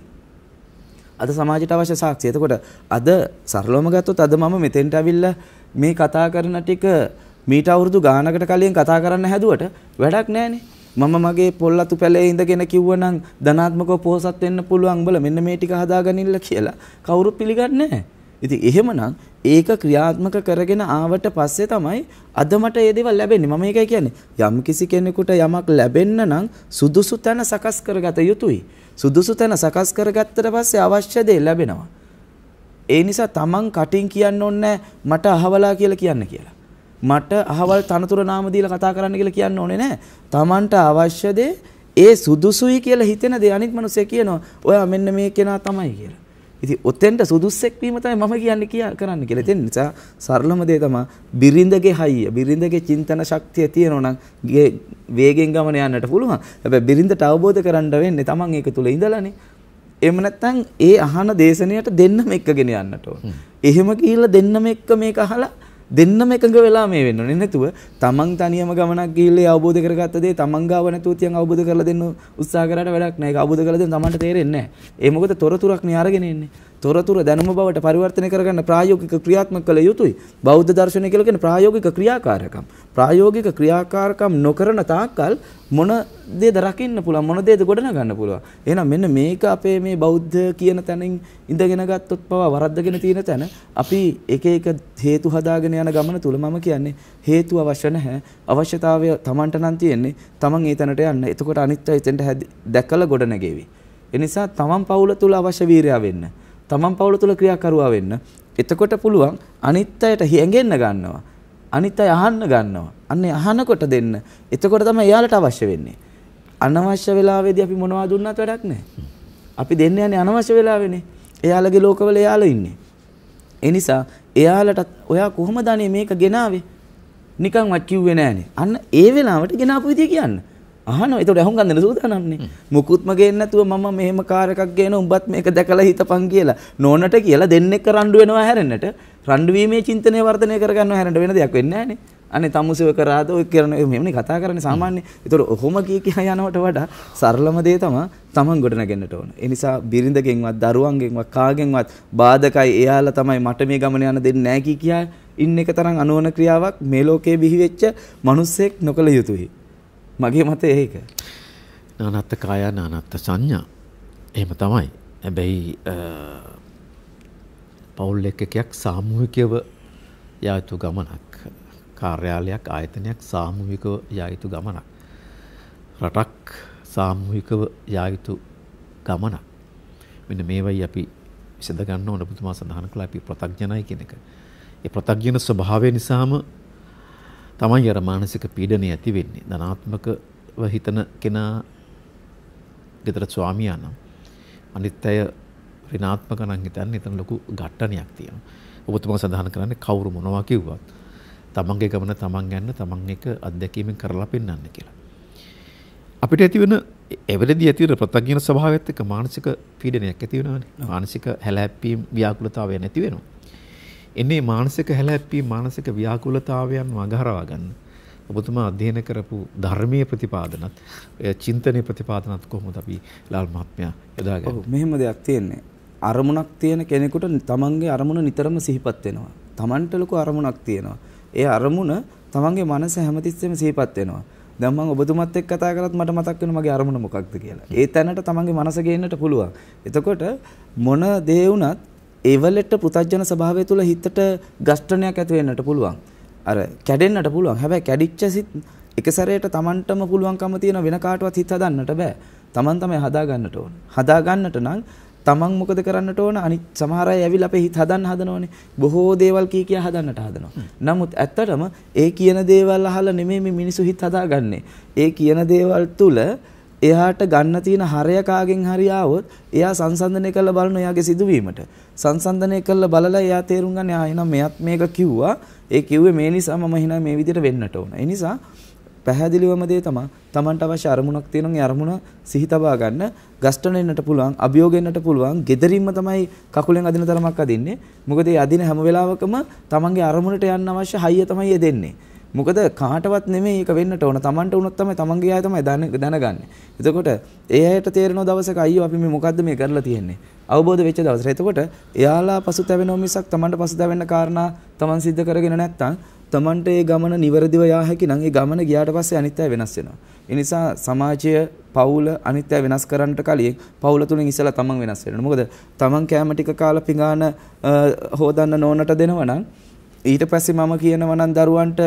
අද සමාජයට අවශ්‍ය සාක්ෂි. එතකොට අද සරලවම ගත්තොත් අද මම මෙතෙන්ට අවිල්ලා මේ කතා කරන ටික මීට අවුරුදු ගානකට කලින් කතා කරන්න හැදුවට වැඩක් නැහැනේ. මම මගේ පොල්ලතු පැලේ ඉඳගෙන කිව්වනම් ධනාත්මකව පොහසත් වෙන්න පුළුවන් බල මෙන්න මේ ටික හදාගනින්න කියලා කවුරුත් පිළිගන්නේ නැහැ. ඉතින් එහෙමනම් ඒක ක්‍රියාත්මක කරගෙන ආවට පස්සේ තමයි අද මට මේ දේවල් ලැබෙන්නේ. මම ඒකයි කියන්නේ යම් කිසි කෙනෙකුට යමක් ලැබෙන්න නම් සුදුසු තැන සකස් කරගත යුතුයි. සුදුසු තැන සකස් කරගත්තට පස්සේ අවශ්‍ය දේ ලැබෙනවා. ඒ නිසා තමන් කටින් කියන්න ඕනේ මට අහවලා කියලා කියන්න කියලා. මට අහවල් තනතුර නාම දීලා කතා කරන්න කියලා කියන්න ඕනේ නැහැ. තමන්ට අවශ්‍ය දේ ඒ සුදුසුයි කියලා හිතෙන දේ අනිත් මිනිස්සු කියනවා ඔයා මෙන්න මේ කෙනා තමයි කියලා. ඉතින් ඔතෙන්ට සුදුස්සෙක් වීම තමයි මම කියන්නේ කරන්න කියලා. ඒ නිසා සරලම දේ තමයි බිරිඳගේ හයිය, බිරිඳගේ චින්තන ශක්තිය තියෙනවා නම් වේගෙන් ගමන යන්නට පුළුවන්. හැබැයි බිරිඳට අවබෝධ කරගන්න වෙන්නේ තමන් ඒක තුල ඉඳලානේ. එහෙම නැත්නම් ඒ අහන දේශනයට දෙන්නම එක්කගෙන යන්නට ඕන. එහෙම ගිහිල්ලා දෙන්නම එක්ක මේක අහලා දෙන්නම එකඟ වෙලා මේ වෙන්න ඕනේ. නැතුව තමන් තනියම ගමනක් ගිහිල්ලා අවබෝධ කරගත්ත දේ තමන් ගාව නැතුව තියන් අවබෝධ කරලා දෙන්න උත්සාහ කරාට වැඩක් නැහැ. ඒක අවබෝධ කරලා දෙන්න තමන්ට තේරෙන්නේ නැහැ. ඒ මොකද තොරතුරක් නේ අරගෙන ඉන්නේ. තොරතුර දැනුම බවට පරිවර්තනය කරගන්න ප්‍රායෝගික ක්‍රියාත්මක කළ යුතුයි. බෞද්ධ දර්ශනය කියලා කියන්නේ ප්‍රායෝගික ක්‍රියාකාරකම්. ප්‍රායෝගික ක්‍රියාකාරකම් නොකරන තාක්කල් මොන දේද රකින්න පුළුවන්, මොන දේද ගොඩනගන්න පුළුවන්. එහෙනම් මෙන්න මේක අපේ මේ බෞද්ධ කියන තැනින් ඉඳගෙන ගත්තොත් පවා වරද්දගෙන තියෙන තැන අපි එක එක හේතු හදාගෙන යන ගමන තුල මම කියන්නේ හේතු අවශ්‍ය නැහැ. අවශ්‍යතාවය Tamanට නම් තියෙන්නේ. Taman ඒ තැනට යන්න. එතකොට අනිත් අය එතෙන්ට දැකලා ගොඩනගෙවි. ඒ නිසා Taman පවුල තුල අවශ්‍ය වීරයා වෙන්න. තමන් පවුල තුල ක්‍රියාකරුවා වෙන්න. එතකොට පුළුවන් අනිත් අයට හැංගෙන්න ගන්නවා. අනිත් අය අහන්න ගන්නවා. අන්නේ අහනකොට දෙන්න. එතකොට තමයි එයාලට අවශ්‍ය වෙන්නේ. අනවශ්‍ය වෙලාවෙදී අපි මොනවද දුන්නත් වැඩක් නැහැ. අපි දෙන්න යන්නේ අනවශ්‍ය වෙලාවෙනේ. එයාලගේ ලෝකවල එයාලා ඉන්නේ. ඒ නිසා එයාලට ඔයා කොහොමද අනේ මේක ගෙනාවේ? නිකන්වත් කිව්වේ නෑනේ. අන්න ඒ වෙලාවට ගෙනාපු විදිය කියන්න. අහනවා. ඒතකොට අහුන් ගන්න සූදානම්නේ. මුකුත්ම ගේන්න නැතුව මම මෙහෙම කාර් එකක් ගේන උඹත් මේක දැකලා හිතපන් කියලා. නෝනට කියලා දෙන්නෙක් රණ්ඩු වෙනවා හැරෙන්නට. රණ්ඩු වීමේ චින්තනය වර්ධනය කරගන්නවා හැරෙන්න වෙන දෙයක් වෙන්නේ නෑනේ. අනේ තමුසෙව කරාද ඔය කරන මෙහෙමනේ කතා කරන්නේ සාමාන්‍ය. ඒතකොට ඔහොම කිය යනවට වඩා සරලම දේ තමයි තමන් ගොඩනගෙන්නට ඕන. ඒ නිසා බිරිඳගෙන්වත් දරුවන්ගෙන්වත් කාගෙන්වත් බාධකයි එයාලා තමයි මට මේ ගමන යන්න දෙන්නේ නැහැ කියා ඉන්න එක තරම් අනුවන ක්‍රියාවක් මේ ලෝකේ බිහි වෙච්ච මිනිස්සෙක් නොකළ යුතුයි. මගේ මතය ඒක. නානත්ත කාය නානත්ත සංඥා. එහෙම තමයි. හැබැයි පෞල් එකකයක් සාමූහිකව යා යුතු ගමනක්. කාර්යාලයක් ආයතනයක් සාමූහිකව යා යුතු ගමනක්. රටක් සාමූහිකව යා යුතු ගමනක්. මෙන්න මේවයි අපි විසඳ ගන්න ඕන. පුතුමා සඳහන් කළා අපි ප්‍රත්‍යඥයි කියන එක. ඒ ප්‍රත්‍යඥ ස්වභාවය නිසාම තමයි අර මානසික පීඩනය ඇති වෙන්නේ. ධනාත්මකව හිතන කෙනා ගෙදර ස්වාමියා නම් අනිත් අය ඍණාත්මක නම් හිතන්නේ එතන ලොකු ගැටණයක් තියෙනවා. ඔබතුමා සඳහන් කරන්නේ කවුරු මොනවා කිව්වත් තමන්ගේ ගමන තමන් යන්න තමන් එක අත්දැකීමෙන් කරලා පෙන්නන්න කියලා. අපිට ඇති වෙන එවලදී ඇති වෙන ප්‍රත්‍යඥ ස්වභාවයත් එක්ක මානසික පීඩනයක් ඇති වෙනවානේ. මානසික හැලහැප්පීම් ව්‍යාකූලතාවය නැති වෙනවා. එන්නේ මානසික හැලහැප්පීම් මානසික ව්‍යාකූලතාවයන් වගහරවා ගන්න. ඔබතුමා අධ්‍යයන කරපු ධර්මීය ප්‍රතිපාදනත් චින්තනීය ප්‍රතිපාදනත් කොහොමද අපි ලාල් මහත්මයා යොදාගන්නේ? ඔව් මෙහෙම දෙයක් තියෙන්නේ. අරමුණක් තියෙන කෙනෙකුට තමන්ගේ අරමුණ නිතරම සිහිපත් වෙනවා. තමන්ට ලොකු අරමුණක් තියෙනවා. ඒ අරමුණ තමන්ගේ මනස හැමතිස්සෙම සිහිපත් වෙනවා. දැන් මම ඔබතුමත් එක්ක කතා කරත් මට මතක් වෙනවා මගේ අරමුණ මොකක්ද කියලා. ඒ තැනට තමන්ගේ මනස ගේන්නට පුළුවන්. එතකොට මොන දේ වුණත් ඒවලට පුතඥන ස්වභාවය තුළ හිතට ගස්ඨනයක් ඇති වෙන්නට පුළුවන්. අර කැඩෙන්නට පුළුවන්. හැබැයි කැඩිච්ච සිත් එක සැරේට තමන්ටම පුළුවන්කම තියෙන වෙන කාටවත් හිත හදන්නට බෑ. තමන් තමයි හදා ගන්නට ඕන. හදා ගන්නට නම් තමන් මොකද කරන්නට ඕන? අනිත් සමහර අය ඇවිල්ලා අපේ හිත හදන්න හදනෝනේ. බොහෝ දේවල් කියා හදන්නට හදනවා. නමුත් ඇත්තටම ඒ කියන දේවල් අහලා නෙමෙයි මේ මිනිස්සු හිත හදාගන්නේ. ඒ කියන දේවල් තුල එයාට ගන්න තියෙන හරය කාගෙන් හරි ආවොත් එයා සංසන්දනය කරලා බලන එයාගේ සිදුවීමට. සංසන්දනය කරලා බලලා එයා තේරුම් ගන්න එහෙනම් මෙයත් මේක කිව්වා. ඒ කිව්වේ මේ නිසා මම එහෙනම් මේ විදිහට වෙන්නට ඕන. ඒ නිසා පැහැදිලිවම දේ තමයි Tamanට අවශ්‍ය අරමුණක් තියෙනවා. ඒ අරමුණ සිහි තබා ගන්න, ගස්ඨන එන්නට පුළුවන්, අභියෝග එන්නට පුළුවන්. gederimma තමයි කකුලෙන් අදින තරමක් අදින්නේ. මොකද ඒ අදින හැම වෙලාවකම Tamanගේ අරමුණට යන්න අවශ්‍ය හයිය තමයි දෙන්නේ. මොකද කාටවත් නෙමෙයි ඒක වෙන්නට ඕන. Tamanට වුණොත් තමයි Tamanගේ අය තමයි දැනගන්නේ. එතකොට ඒ අයට තේරෙන දවසක අයියෝ අපි මේ මොකද්ද මේ කරලා තියෙන්නේ? අවබෝධ වෙච්ච දවසට. එතකොට එයාලා පසුතැවෙනව මිසක් Tamanට පසුතැවෙන්න කාරණා Taman සිද්ධ කරගෙන නැත්තම් තමන්ට ඒ ගමන නිවැරදිව යා හැකි නම් ඒ ගමන ගියාට පස්සේ අනිත් අය වෙනස් වෙනවා. ඒ නිසා සමාජය, පවුල අනිත් අය වෙනස් කරන්නට කලින් පවුල තුලින් ඉස්සලා තමන් වෙනස් වෙනවා. මොකද තමන් කැම ටික කාලා පිඟාන හොදන්න නෝනට දෙනවා නම් ඊට පස්සේ මම කියනවා නම් දරුවන්ට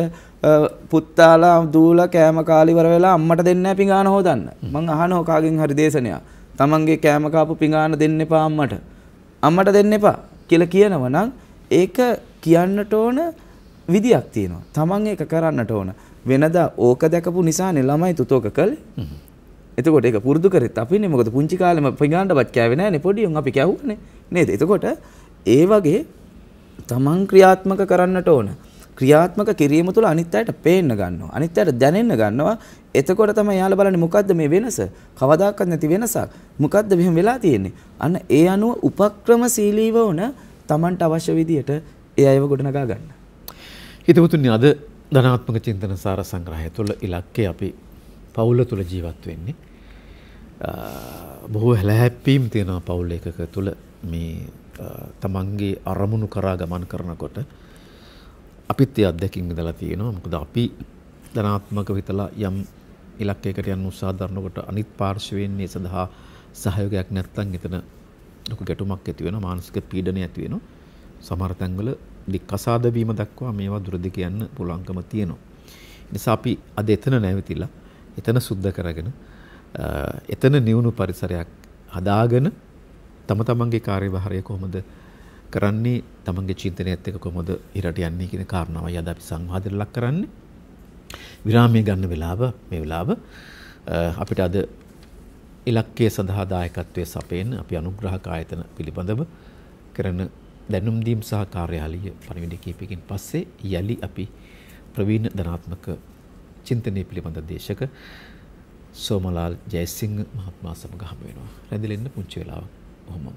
පුත්තාලා දූලා කැම කාලි ඉවර වෙලා අම්මට දෙන්නේ නැහැ පිඟාන හොදන්න. මං අහනවා කාගෙන් හරි දේශනයක්. තමන්ගේ කැම කාපු පිඟාන දෙන්න එපා අම්මට. අම්මට දෙන්න එපා කියලා කියනවා නම් ඒක කියන්නට ඕන විදියක් තියෙනවා. තමන් ඒක කරන්නට ඕන. වෙනදා ඕක දැකපු නිසානේ ළමයි තුතෝක කළේ. එතකොට ඒක පුරුදු කරෙත් අපිනේ. මොකද පුංචි කාලෙම පිඟානටවත් කෑවේ නැහනේ. පොඩි උන් අපි කැවුවනේ. නේද? එතකොට ඒ වගේ තමන් ක්‍රියාත්මක කරන්නට ඕන. ක්‍රියාත්මක කිරීම තුළ අනිත් අයට පේන්න ගන්නවා. අනිත් අයට දැනෙන්න ගන්නවා. එතකොට තමයි යාලා බලන්නේ මොකද්ද මේ වෙනස? කවදාකවත් නැති වෙනසක්. මොකද්ද මෙහෙම වෙලා තියෙන්නේ? අන්න ඒ අනුව උපක්‍රමශීලීව වුණ තමන්ට අවශ්‍ය විදියට ඒ අයව ගොඩනගා ගන්න. හිතවතුනි අද ධනාත්මක චින්තන සාර සංග්‍රහය තුළ ඉලක්කය අපි පවුල තුළ ජීවත් වෙන්නේ. බොහෝ හැලහැප්පීම් තියෙනවා පවුල් එකක තුළ මේ තමන්ගේ අරමුණු කරා ගමන් කරනකොට අපිත් ඒ අත්දැකීම් ඉඳලා තියෙනවා. මොකද අපි ධනාත්මක විතලා යම් ඉලක්කයකට යන්න උත්සාහ දරනකොට අනිත් පාර්ශවයෙන් මේ සඳහා සහයෝගයක් නැත්නම් එතන ලොකු ගැටුමක් ඇති වෙනවා. මානසික පීඩනයක් ඇති වෙනවා. සමහර තැන්වල දික්කසාද වීම දක්වා මේවා දුරදි කියන්න පුළුවන්කම තියෙනවා. නිසා අපි අද එතන නැවතිලා එතන සුද්ධ කරගෙන එතන නිවුණු පරිසරයක් හදාගෙන තම තමන්ගේ කාර්යභාරය කොහොමද කරන්නේ, තමන්ගේ චින්තනයත් එක්ක කොහොමද ඉරට යන්නේ කියන කාරණාවයි අද අපි සංවාදයට ලක් කරන්නේ. විරාමයේ ගන්න වෙලාව මේ වෙලාව අපිට අද ඉලක්කය සඳහා දායකත්වයේ සපයන අපි අනුග්‍රහක ආයතන පිළිබඳව කරන දැනුම් දීම් සහ කාර්යාලීය පණිවිඩ කීපයකින් පස්සේ යලි අපි ප්‍රවීණ ධනාත්මක චින්තනයේ පිළිබඳ දේශක සෝමලාල් ජයසිංහ මහත්මයා සමග හමු වෙනවා. රැඳිලෙන්න පුංචි වෙලාවක් ඔහොමම.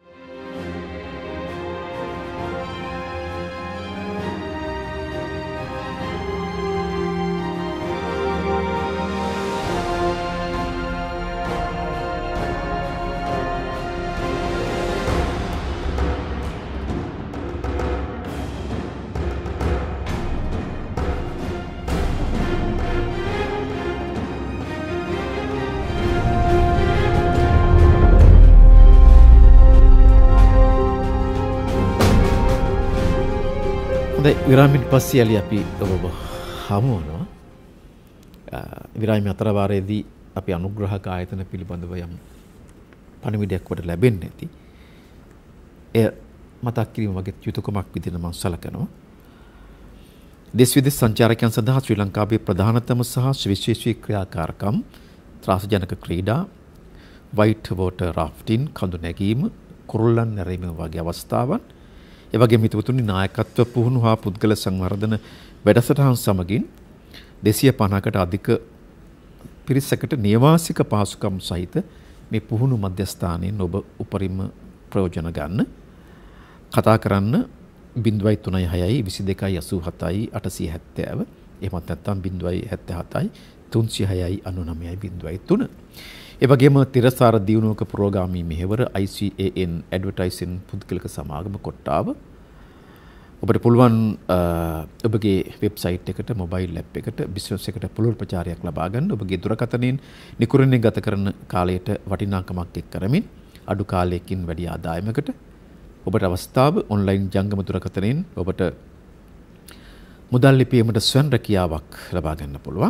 විරාමයෙන් පස්සේ යලි අපි ඔබ හමු වෙනවා. විරාමයේ අතර වාරයේදී අපි අනුග්‍රහක ආයතන පිළිබඳව යම් පණිවිඩයක් වට ලැබෙන්නේ නැති. එය මතක් කිරීම වගේ යුතුයකමක් විදිහට මම සලකනවා. දේශ විදේශ සංචාරකයන් සඳහා ශ්‍රී ලංකාවේ ප්‍රධානතම සහ විශේෂී ක්‍රියාකාරකම් ත්‍රාසජනක ක්‍රීඩා, වයිට් වෝටර් රාෆ්ටින්, කඳු නැගීම, කුරුල්ලන් නැරීම වගේ අවස්ථාවන් ඒ වගේම හිතවතුනි නායකත්ව පුහුණු හා පුද්ගල සංවර්ධන වැඩසටහන් සමගින් 250කට අධික පිරිසකට නිවාසික පහසුකම් සහිත මේ පුහුණු මධ්‍යස්ථානයෙන් ඔබ උපරිම ප්‍රයෝජන ගන්න. කතා කරන්න 036 22 87 870 එහෙමත් නැත්නම් 077 306 99 ඒ වගේම තිරසාර දියුණුවක පුරෝගාමී මෙහෙවර ICAN ඇඩ්වර්ටයිසින් පුද්ගලික සමාගම කොට්ටාව ඔබට පුළුවන් ඔබගේ වෙබ්සයිට් එකට මොබයිල් ඇප් එකට බිස්නස් එකට පුළුල් ප්‍රචාරයක් ලබා ගන්න ඔබගේ දුරකථනයෙන් නිකුරණේ ගත කරන කාලයට වටිනාකමක් එක් කරමින් අඩු කාලයකින් වැඩි ආදායමකට ඔබට අවස්ථාව ඔන්ලයින් ජංගම දුරකථනයෙන් ඔබට මුදල් ලිපීමට ස්වයං රැකියාවක් ලබා ගන්න පුළුවන්.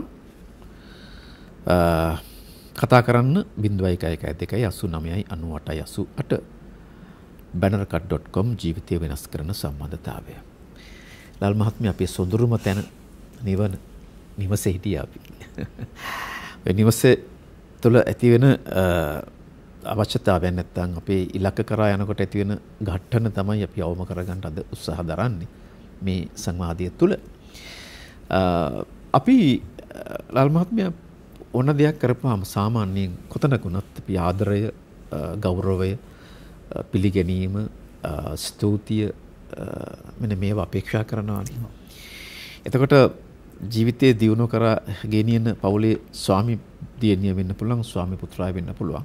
කතා කරන්න 0112899888 bannercut.com ජීවිතය වෙනස් කරන සම්බන්ධතාවය. ලාල් මහත්මිය අපේ සොඳුරුම තැන නිවන නිවසේ හිටියා අපි. ඒ නිවසේ තුළ ඇති වෙන අවශ්‍යතාවයන් නැත්නම් අපේ ඉලක්ක කරා යනකොට ඇති වෙන ඝට්ටන තමයි අපි අවම කරගන්න අද උත්සාහ දරන්නේ මේ සංවාදය තුළ. අපි ලාල් මහත්මිය ඕන දෙයක් කරපුවාම සාමාන්‍යයෙන් කොතනකුණත් අපි ආදරය, ගෞරවය, පිළිගැනීම, ස්තුතිය මෙන්න මේවා අපේක්ෂා කරනවානේ. එතකොට ජීවිතයේ දියුණුව කරා ගෙනියන පවුලේ ස්වාමි දියණිය වෙන්න පුළුවන්, ස්වාමි පුත්‍රයා වෙන්න පුළුවන්.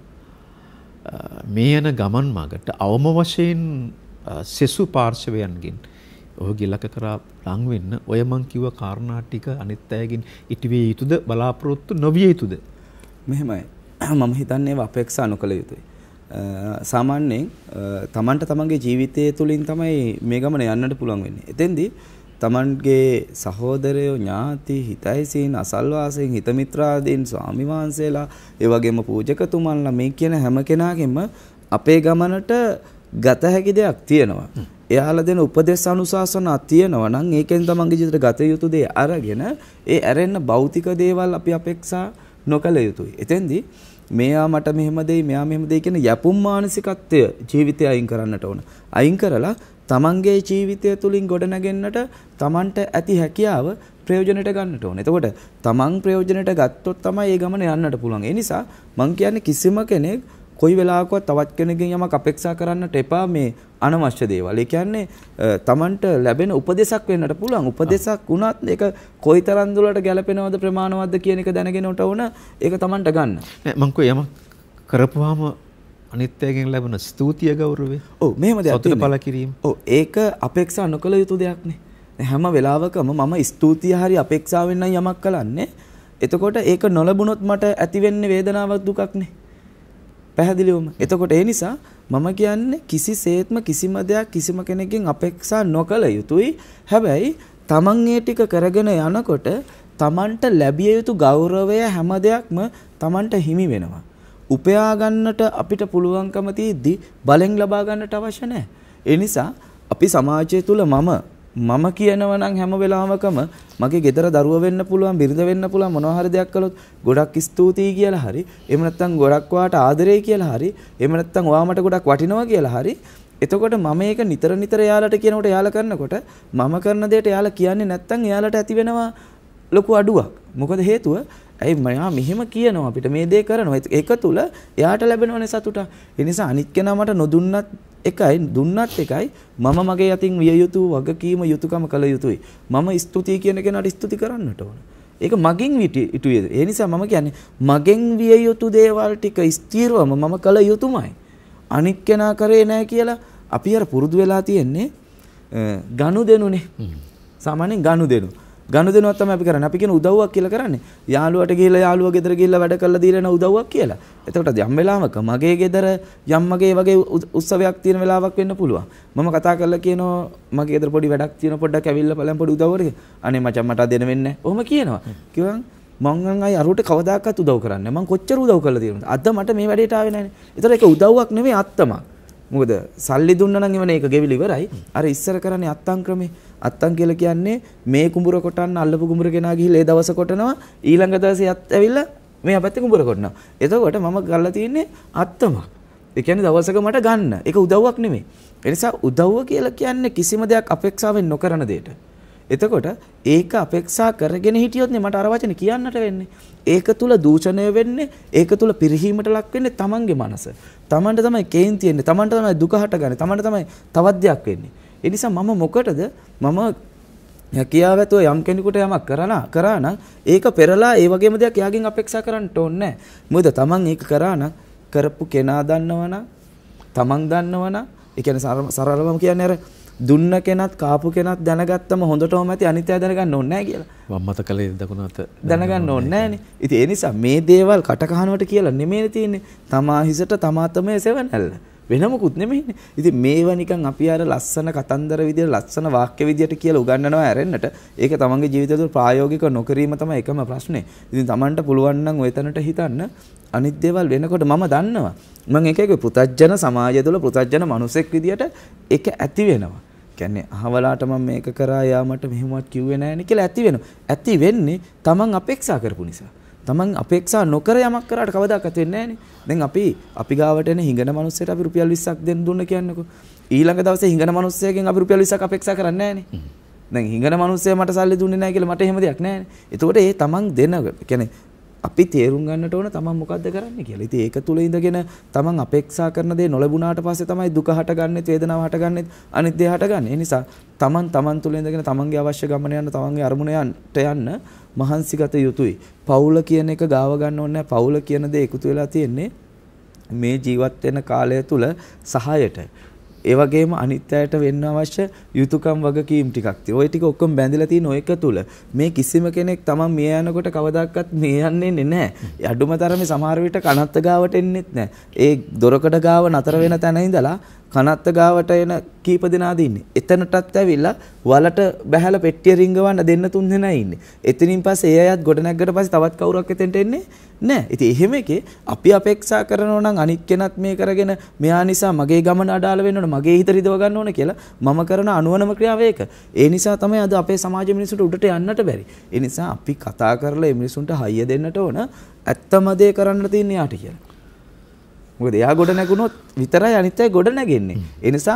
මේ යන ගමන් මාර්ගට අවම වශයෙන් සෙසු පාර්ශවයන්ගෙන් ඔහුගේ ඉලක්ක කරා ලං වෙන්න ඔය මං කිව්ව කාරණා ටික අනිත් අයගෙන් ඉටවිය යුතුද බලාපොරොත්තු නොවිය යුතුද? මෙහෙමයි. මම හිතන්නේ අපේක්ෂා නොකළ යුතුයි. සාමාන්‍යයෙන් තමන්ට තමන්ගේ ජීවිතය තුළින් තමයි මේ ගමන යන්නට පුළුවන් වෙන්නේ. එතෙන්දී තමන්ගේ සහෝදරයෝ, ඥාති, හිතයිසීන්, අසල්වාසීන්, හිතමිත්‍රාදීන්, ස්වාමි වහන්සේලා, ඒ වගේම පූජකතුමන්ලා මේ කියන හැම කෙනාගෙම අපේ ගමනට ගත හැකි දෙයක් තියෙනවා. එයාලා දෙන උපදේශ අනුශාසනා තියෙනවා නම් ඒකෙන් තමන්ගේ ජීවිතේ ගත යුතු දේ අරගෙන ඒ ඇරෙන්න භෞතික දේවල් අපි අපේක්ෂා නොකළ යුතුයි. එතෙන්දී මෙයා මට මෙහෙම දෙයි, මෙයා මෙහෙම දෙයි කියන යපුම් මානසිකත්වය ජීවිතේ අයින් කරන්නට ඕන. අයින් කරලා තමන්ගේ ජීවිතය තුලින් ගොඩනගෙන්නට තමන්ට ඇති හැකියාව ප්‍රයෝජනට ගන්නට ඕන. එතකොට තමන් ප්‍රයෝජනට ගත්තොත් තමයි මේ ගමන යන්නට පුළුවන්. ඒ නිසා මං කියන්නේ කිසිම කෙනෙක් කොයි වෙලාවකවත් තවත් කෙනෙක්ගෙන් යමක් අපේක්ෂා කරන්නට එපා මේ අනවශ්‍ය දේවල්. ඒ කියන්නේ තමන්ට ලැබෙන උපදේශක් වෙන්නට පුළුවන්. උපදේශක් වුණත් ඒක කොයිතරම් දුරට ගැලපෙනවද ප්‍රමාණවත්ද කියන එක දැනගෙන උන ඒක තමන්ට ගන්න. නෑ මං කො යමක් කරපුවාම අනිත්‍යයෙන් ලැබෙන ස්තුතිය ගෞරවය. ඔව් මෙහෙම දෙයක් සතුට පළ කිරීම. ඔව් ඒක අපේක්ෂා නොකළ යුතු දෙයක් නේ. හැම වෙලාවකම මම ස්තුතිය හරි අපේක්ෂාවෙන් නම් යමක් කළන්නේ. එතකොට ඒක නොලැබුණොත් මට ඇති වෙන්නේ වේදනාවක් දුකක් නේ. පැහැදිලිවම. එතකොට ඒ නිසා මම කියන්නේ කිසිසේත්ම කිසිම දෙයක් කිසිම කෙනෙක්ගෙන් අපේක්ෂා නොකළ යුතුයි. හැබැයි තමන් ඒ ටික කරගෙන යනකොට තමන්ට ලැබිය යුතු ගෞරවය හැම දෙයක්ම තමන්ට හිමි වෙනවා. උපයා ගන්නට අපිට පුළුවන්කම තියෙද්දි බලෙන් ලබා ගන්නට අවශ්‍ය නැහැ. ඒ නිසා අපි සමාජය තුල මම මම කියනවා නම් හැම වෙලාවකම මගේ ගෙදර දරුව වෙන්න පුළුවන්, බිරිඳ වෙන්න පුළුවන් මොනවා හරි දෙයක් කළොත් ගොඩක් ස්තුතියි කියලා හරි, එහෙම නැත්නම් ගොඩක් වාට ආදරේ කියලා හරි, එහෙම නැත්නම් ඔයා මට ගොඩක් වටිනවා කියලා හරි. එතකොට මම මේක නිතර නිතර එයාලට කියනකොට එයාලා කරනකොට මම කරන දෙයට එයාලා කියන්නේ නැත්නම් එයාලට ඇති වෙනවා ලොකු අඩුවක්. මොකද හේතුව ඇයි මම මෙහෙම කියනවා අපිට මේ දේ කරනවා. ඒක තුල එයාට ලැබෙනවනේ සතුට. ඒ නිසා අනිත් කෙනා මට නොදුන්නත් එකයි දුන්නත් එකයි මම මගේ යතින් විය යුතු වගකීම යුතුයකම කළ යුතුයි. මම ස්තුතියි කියන කෙනාට ස්තුති කරන්නට ඕන. ඒක මගෙන් ඉටුවේද. ඒ නිසා මම කියන්නේ මගෙන් විය යුතු දේවල් ටික ස්ථිරවම මම කළ යුතුමයි. අනිත් කෙනා කරේ නැහැ කියලා අපි අර පුරුදු වෙලා තියෙන්නේ ගනුදෙනුනේ. සාමාන්‍යයෙන් ගනුදෙනුවක් තමයි අපි කරන්නේ. අපි කියන උදව්වක් කියලා කරන්නේ. යාළුවට ගිහිල්ලා යාළුවා ගෙදර ගිහිල්ලා වැඩ කරලා දීලා යන උදව්වක් කියලා. එතකොට යම් වෙලාවක මගේ ගෙදර යම් මගේ වගේ උත්සවයක් තියෙන වෙලාවක් වෙන්න පුළුවන්. මම කතා කරලා කියනවා මගේ ගෙදර පොඩි වැඩක් තියෙන පොඩ්ඩක් ඇවිල්ලා බලන්න පොඩි උදව්වකට. අනේ මචං මට දෙන්න වෙන්නේ නැහැ. ඔහොම කියනවා. කිව්වන් මං අය අරුවට කවදාකවත් උදව් කරන්නේ. මං කොච්චර උදව් කරලා තියෙනවද? අද මට මේ වැඩේට ආවේ නැහැනේ. ඒතර ඒක උදව්වක් නෙමෙයි අත්තමක්. මොකද සල්ලි දුන්නා නම් එවනේ ඒක ගෙවිලි ඉවරයි. අර ඉස්සර කරන්නේ අත්තම් ක්‍රමේ. අත්තම් කියලා කියන්නේ මේ කුඹුර කොටන්න අල්ලපු කුඹුර ගෙනා ගිහිල්ලා ඒ දවස කොටනවා ඊළඟ දවසේ ඇවිල්ලා මෙයා පැත්තේ කුඹුර කොටනවා. එතකොට මම ගල්ලා තියෙන්නේ අත්තමක්. ඒ කියන්නේ දවසක මට ගන්න. ඒක උදව්වක් නෙමෙයි. ඒ නිසා උදව්ව කියලා කියන්නේ කිසිම දෙයක් අපේක්ෂාවෙන් නොකරන දෙයට. එතකොට ඒක අපේක්ෂා කරගෙන හිටියොත් නේ මට අර වචනේ කියන්නට වෙන්නේ. ඒක තුල දූෂණය වෙන්නේ, ඒක තුල පිරිහීමට ලක් වෙන්නේ තමන්ගේ මනස. තමන්ට තමයි කේන්ති එන්නේ, තමන්ට තමයි දුක හටගන්නේ, තමන්ට තමයි තවත් දෙයක් වෙන්නේ. ඒ නිසා මම මොකටද මම හැකියාවතෝ යම් කෙනෙකුට යමක් කරා නම් ඒක පෙරලා ඒ වගේම දෙයක් යාගෙන් අපේක්ෂා කරන්න ඕනේ නැහැ. මොකද තමන් ඒක කරා නම් කරපු කෙනා දන්නවනම්, තමන් දන්නවනම්, ඒ කියන්නේ සරලවම කියන්නේ අර දුන්න කෙනත් කාපු කෙනත් දැනගත්තම හොඳටම ඇති අනිත්‍ය දැනගන්න ඕනේ නැහැ කියලා. වම් මත කලේ දකුණු අත දැනගන්න ඕනේ නැහනේ. ඉතින් ඒ නිසා මේ දේවල් කට කහනවට කියලා නෙමෙයි තියෙන්නේ. තමා හිසට තමා තමයි සෙවණැල්ල. වෙන මොකුත් නෙමෙයිනේ. ඉතින් මේවා නිකන් අපි අර ලස්සන කතන්දර විදියට ලස්සන වාක්‍ය විදියට කියලා උගන්වනවා ඇරෙන්නට ඒක තමන්ගේ ජීවිතය තුළ ප්‍රායෝගිකව නොකිරීම තමයි එකම ප්‍රශ්නේ. ඉතින් තමන්ට පුළුවන් නම් ඔය තැනට හිතන්න අනිත් දේවල් වෙනකොට මම දන්නවා. මම එක පෘථජන සමාජය තුළ පෘථජන මිනිසෙක් විදියට ඒක ඇති වෙනවා. කියන්නේ අහවලාට මම මේක කරා යා මට මෙහෙමවත් කිව්වේ නෑනේ කියලා ඇති වෙනවා. ඇති වෙන්නේ තමන් අපේක්ෂා කරපු නිසා. තමන් අපේක්ෂා නොකර යමක් කරාට කවදාකවත් වෙන්නේ නෑනේ. දැන් අපි ගාවට එන හිඟන මිනිස්සෙට අපි රුපියල් 20ක් දෙන්න දුන්න කියන්නකෝ. ඊළඟ දවසේ හිඟන මිනිස්සයෙක්ගෙන් අපි රුපියල් 20ක් අපේක්ෂා කරන්නේ නෑනේ. දැන් හිඟන මිනිස්සයා මට සල්ලි දුන්නේ නෑ කියලා මට එහෙම දෙයක් නෑනේ. එතකොට ඒ තමන් දෙන කියන්නේ අපි තේරුම් ගන්නට ඕන තමන් මොකද්ද කරන්නේ කියලා. ඉතින් ඒක තුල ඉඳගෙන තමන් අපේක්ෂා කරන දේ නොලැබුණාට පස්සේ තමයි දුක හටගන්නේ, වේදනාව හටගන්නේ, අනිත් දේ හටගන්නේ. ඒ නිසා තමන් තුල ඉඳගෙන තමන්ගේ අවශ්‍ය ගමන යන, තමන්ගේ අරමුණට යන්න මහන්සිගත යුතුයි. පවුල කියන එක ගාව ගන්න ඕනේ නැහැ. පවුල කියන දේ එකතු වෙලා තියෙන්නේ මේ ජීවත් වෙන කාලය තුල සහායට. ඒ වගේම අනිත්‍යයට වෙන්න අවශ්‍ය යුතුයකම් වගකීම් ටිකක් තියෙනවා. ওই ටික ඔක්කොම බැඳලා තියෙන ඔයක තුල මේ කිසිම කෙනෙක් තමන් මිය යනකොට කවදාවත් මිය යන්නේ නැහැ. අඩුම තරමේ සමහර විට කනත්ත ගාවට එන්නෙත් නැහැ. ඒ දොරකඩ ගාව නතර වෙන තැන ඉඳලා කනත්ත ගාවට එන කීප දෙනාද ඉන්නේ. එතනටත් ඇවිල්ලා වලට බැහැලා පෙට්ටිය රිංගවන්න දෙන්න තුන් දෙනා ඉන්නේ. එතනින් පස්සේ ඒ අයත් ගොඩ නැග්ගට පස්සේ තවත් කවුරක් එතෙන්ට එන්නේ නැහැ. ඉතින් එහෙම එකේ අපි අපේක්ෂා කරනවා නම් අනිත් කෙනත් මේ කරගෙන මෙයා නිසා මගේ ගමන අඩාල වෙන්න ඕන, මගේ හිත රිදව ගන්න ඕන කියලා මම කරන අනුවනම ක්‍රියාව ඒක. ඒ නිසා තමයි අද අපේ සමාජ මිනිසුන්ට උඩට යන්නට බැරි. ඒ නිසා අපි කතා කරලා මේ මිනිසුන්ට හයිය දෙන්නට ඕන ඇත්තම දේ කරන්න තියෙන යාට කියලා. මොකද එයා ගොඩ නැගුණොත් විතරයි අනිත් අය ගොඩ නැගෙන්නේ. ඒ නිසා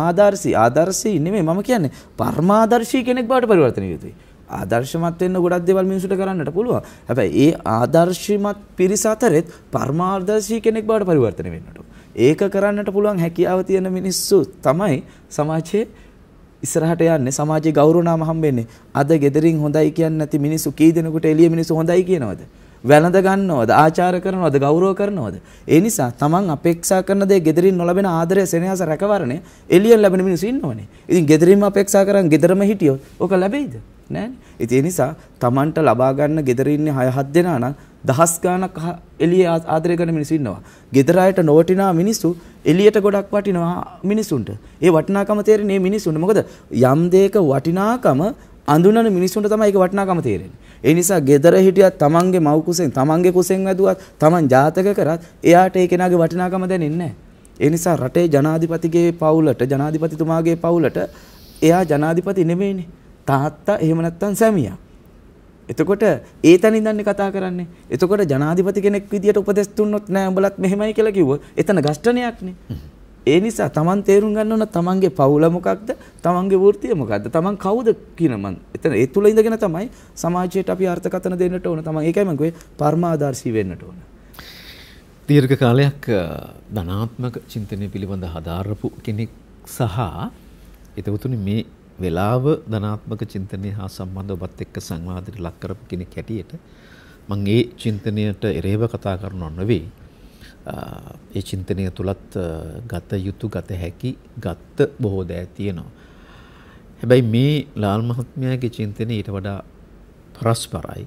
ආදර්ශී නෙමෙයි මම කියන්නේ පරමාදර්ශී කෙනෙක් බවට පරිවර්තනය යුතුයි. ආදර්ශමත් වෙන්න ගොඩක් දේවල් මිනිසුන්ට කරන්නට පුළුවන්. හැබැයි ඒ ආදර්ශිමත් පිරිස අතරෙත් පරමාදර්ශී කෙනෙක් බවට පරිවර්තනය වෙන්නට. ඒක කරන්නට පුළුවන් හැකියාව තියෙන මිනිස්සු තමයි සමාජයේ ඉස්සරහට යන්නේ, සමාජයේ ගෞරවනාම හම්බෙන්නේ. අද ගෙදරින් හොඳයි කියන්නේ නැති මිනිස්සු කී දෙනෙකුට එළිය මිනිස්සු හොඳයි කියනවද? වැළඳ ගන්නවද, ආචාර කරනවද, ගෞරව කරනවද? ඒ නිසා තමන් අපේක්ෂා කරන දේ ගෙදරින් නොලැබෙන ආදරය, සෙනෙහස, රැකවරණය එළියෙන් ලැබෙන මිනිස්සු ඉන්නවනේ. ඉතින් ගෙදරින්ම අපේක්ෂා කරන් ගෙදරම හිටියොත් ඔක ලැබෙයිද? නෑනේ. ඉතින් ඒ නිසා තමන්ට ලබා ගන්න ගෙදරින් ඉන්නේ 6-7 දෙනා නම් දහස් ගාණක් එළියේ ආදරය කරන මිනිස්සු ඉන්නවා. ගෙදර අයට නොවටිනා මිනිස්සු එළියට ගොඩක් වටිනවා මිනිසුන්ට. ඒ වටිනාකම තේරෙන්නේ මේ මිනිසුන්ට. මොකද යම් දෙයක වටිනාකම අඳුනන මිනිසුන්ට තමයි ඒක වටිනාකම තේරෙන්නේ. ඒ නිසා ගෙදර හිටියත් තමන්ගේ මව් කුසෙන්, තමන්ගේ කුසෙන් වැදුවත්, තමන් ජාතක කරත් එයාට ඒ කෙනාගේ වටිනාකම දැනෙන්නේ නැහැ. ඒ නිසා රටේ ජනාධිපතිගේ පවුලට, ජනාධිපතිතුමාගේ පවුලට එයා ජනාධිපති නෙමෙයිනේ. තාත්තා එහෙම නැත්තම් සැමියා. එතකොට ඒ තැනින් දන්නේ කතා කරන්නේ. එතකොට ජනාධිපති කෙනෙක් විදියට උපදෙස් දුන්නොත් නෑ උඹලත් මෙහෙමයි කියලා කිව්වොත් එතන ගස්ඨනයක්නේ. ඒ නිසා Taman තේරුම් ගන්න ඕන තමන්ගේ පවුල මොකක්ද? තමන්ගේ වෘත්තිය මොකක්ද? තමන් කවුද කියන මන් එතන ඒ තුල ඉඳගෙන තමයි සමාජයට අපි අර්ථකථන දෙන්නට ඕන. තමන් ඒකයි මම කිව්වේ පරමාදර්ශී වෙන්නට ඕන. දීර්ඝ කාලයක් ධනාත්මක චින්තනය පිළිබඳ හදාරපු කෙනෙක් සහ එතකොටුනි මේ වෙලාව ධනාත්මක චින්තනය හා සම්බන්ධ ඔබත් එක්ක සංවාදයට ලක් කරපු කෙනෙක් හැටියට මම ඒ චින්තනයට එරෙහිව කතා කරනව නෙවෙයි. ඒ චින්තනය තුලත් ගත යුතු ගත හැකි ගත්ත බොහෝ දෑ තියෙනවා. හැබැයි මේ ලාල් මහත්මයාගේ චින්තනය ඊට වඩා පරස්පරයි.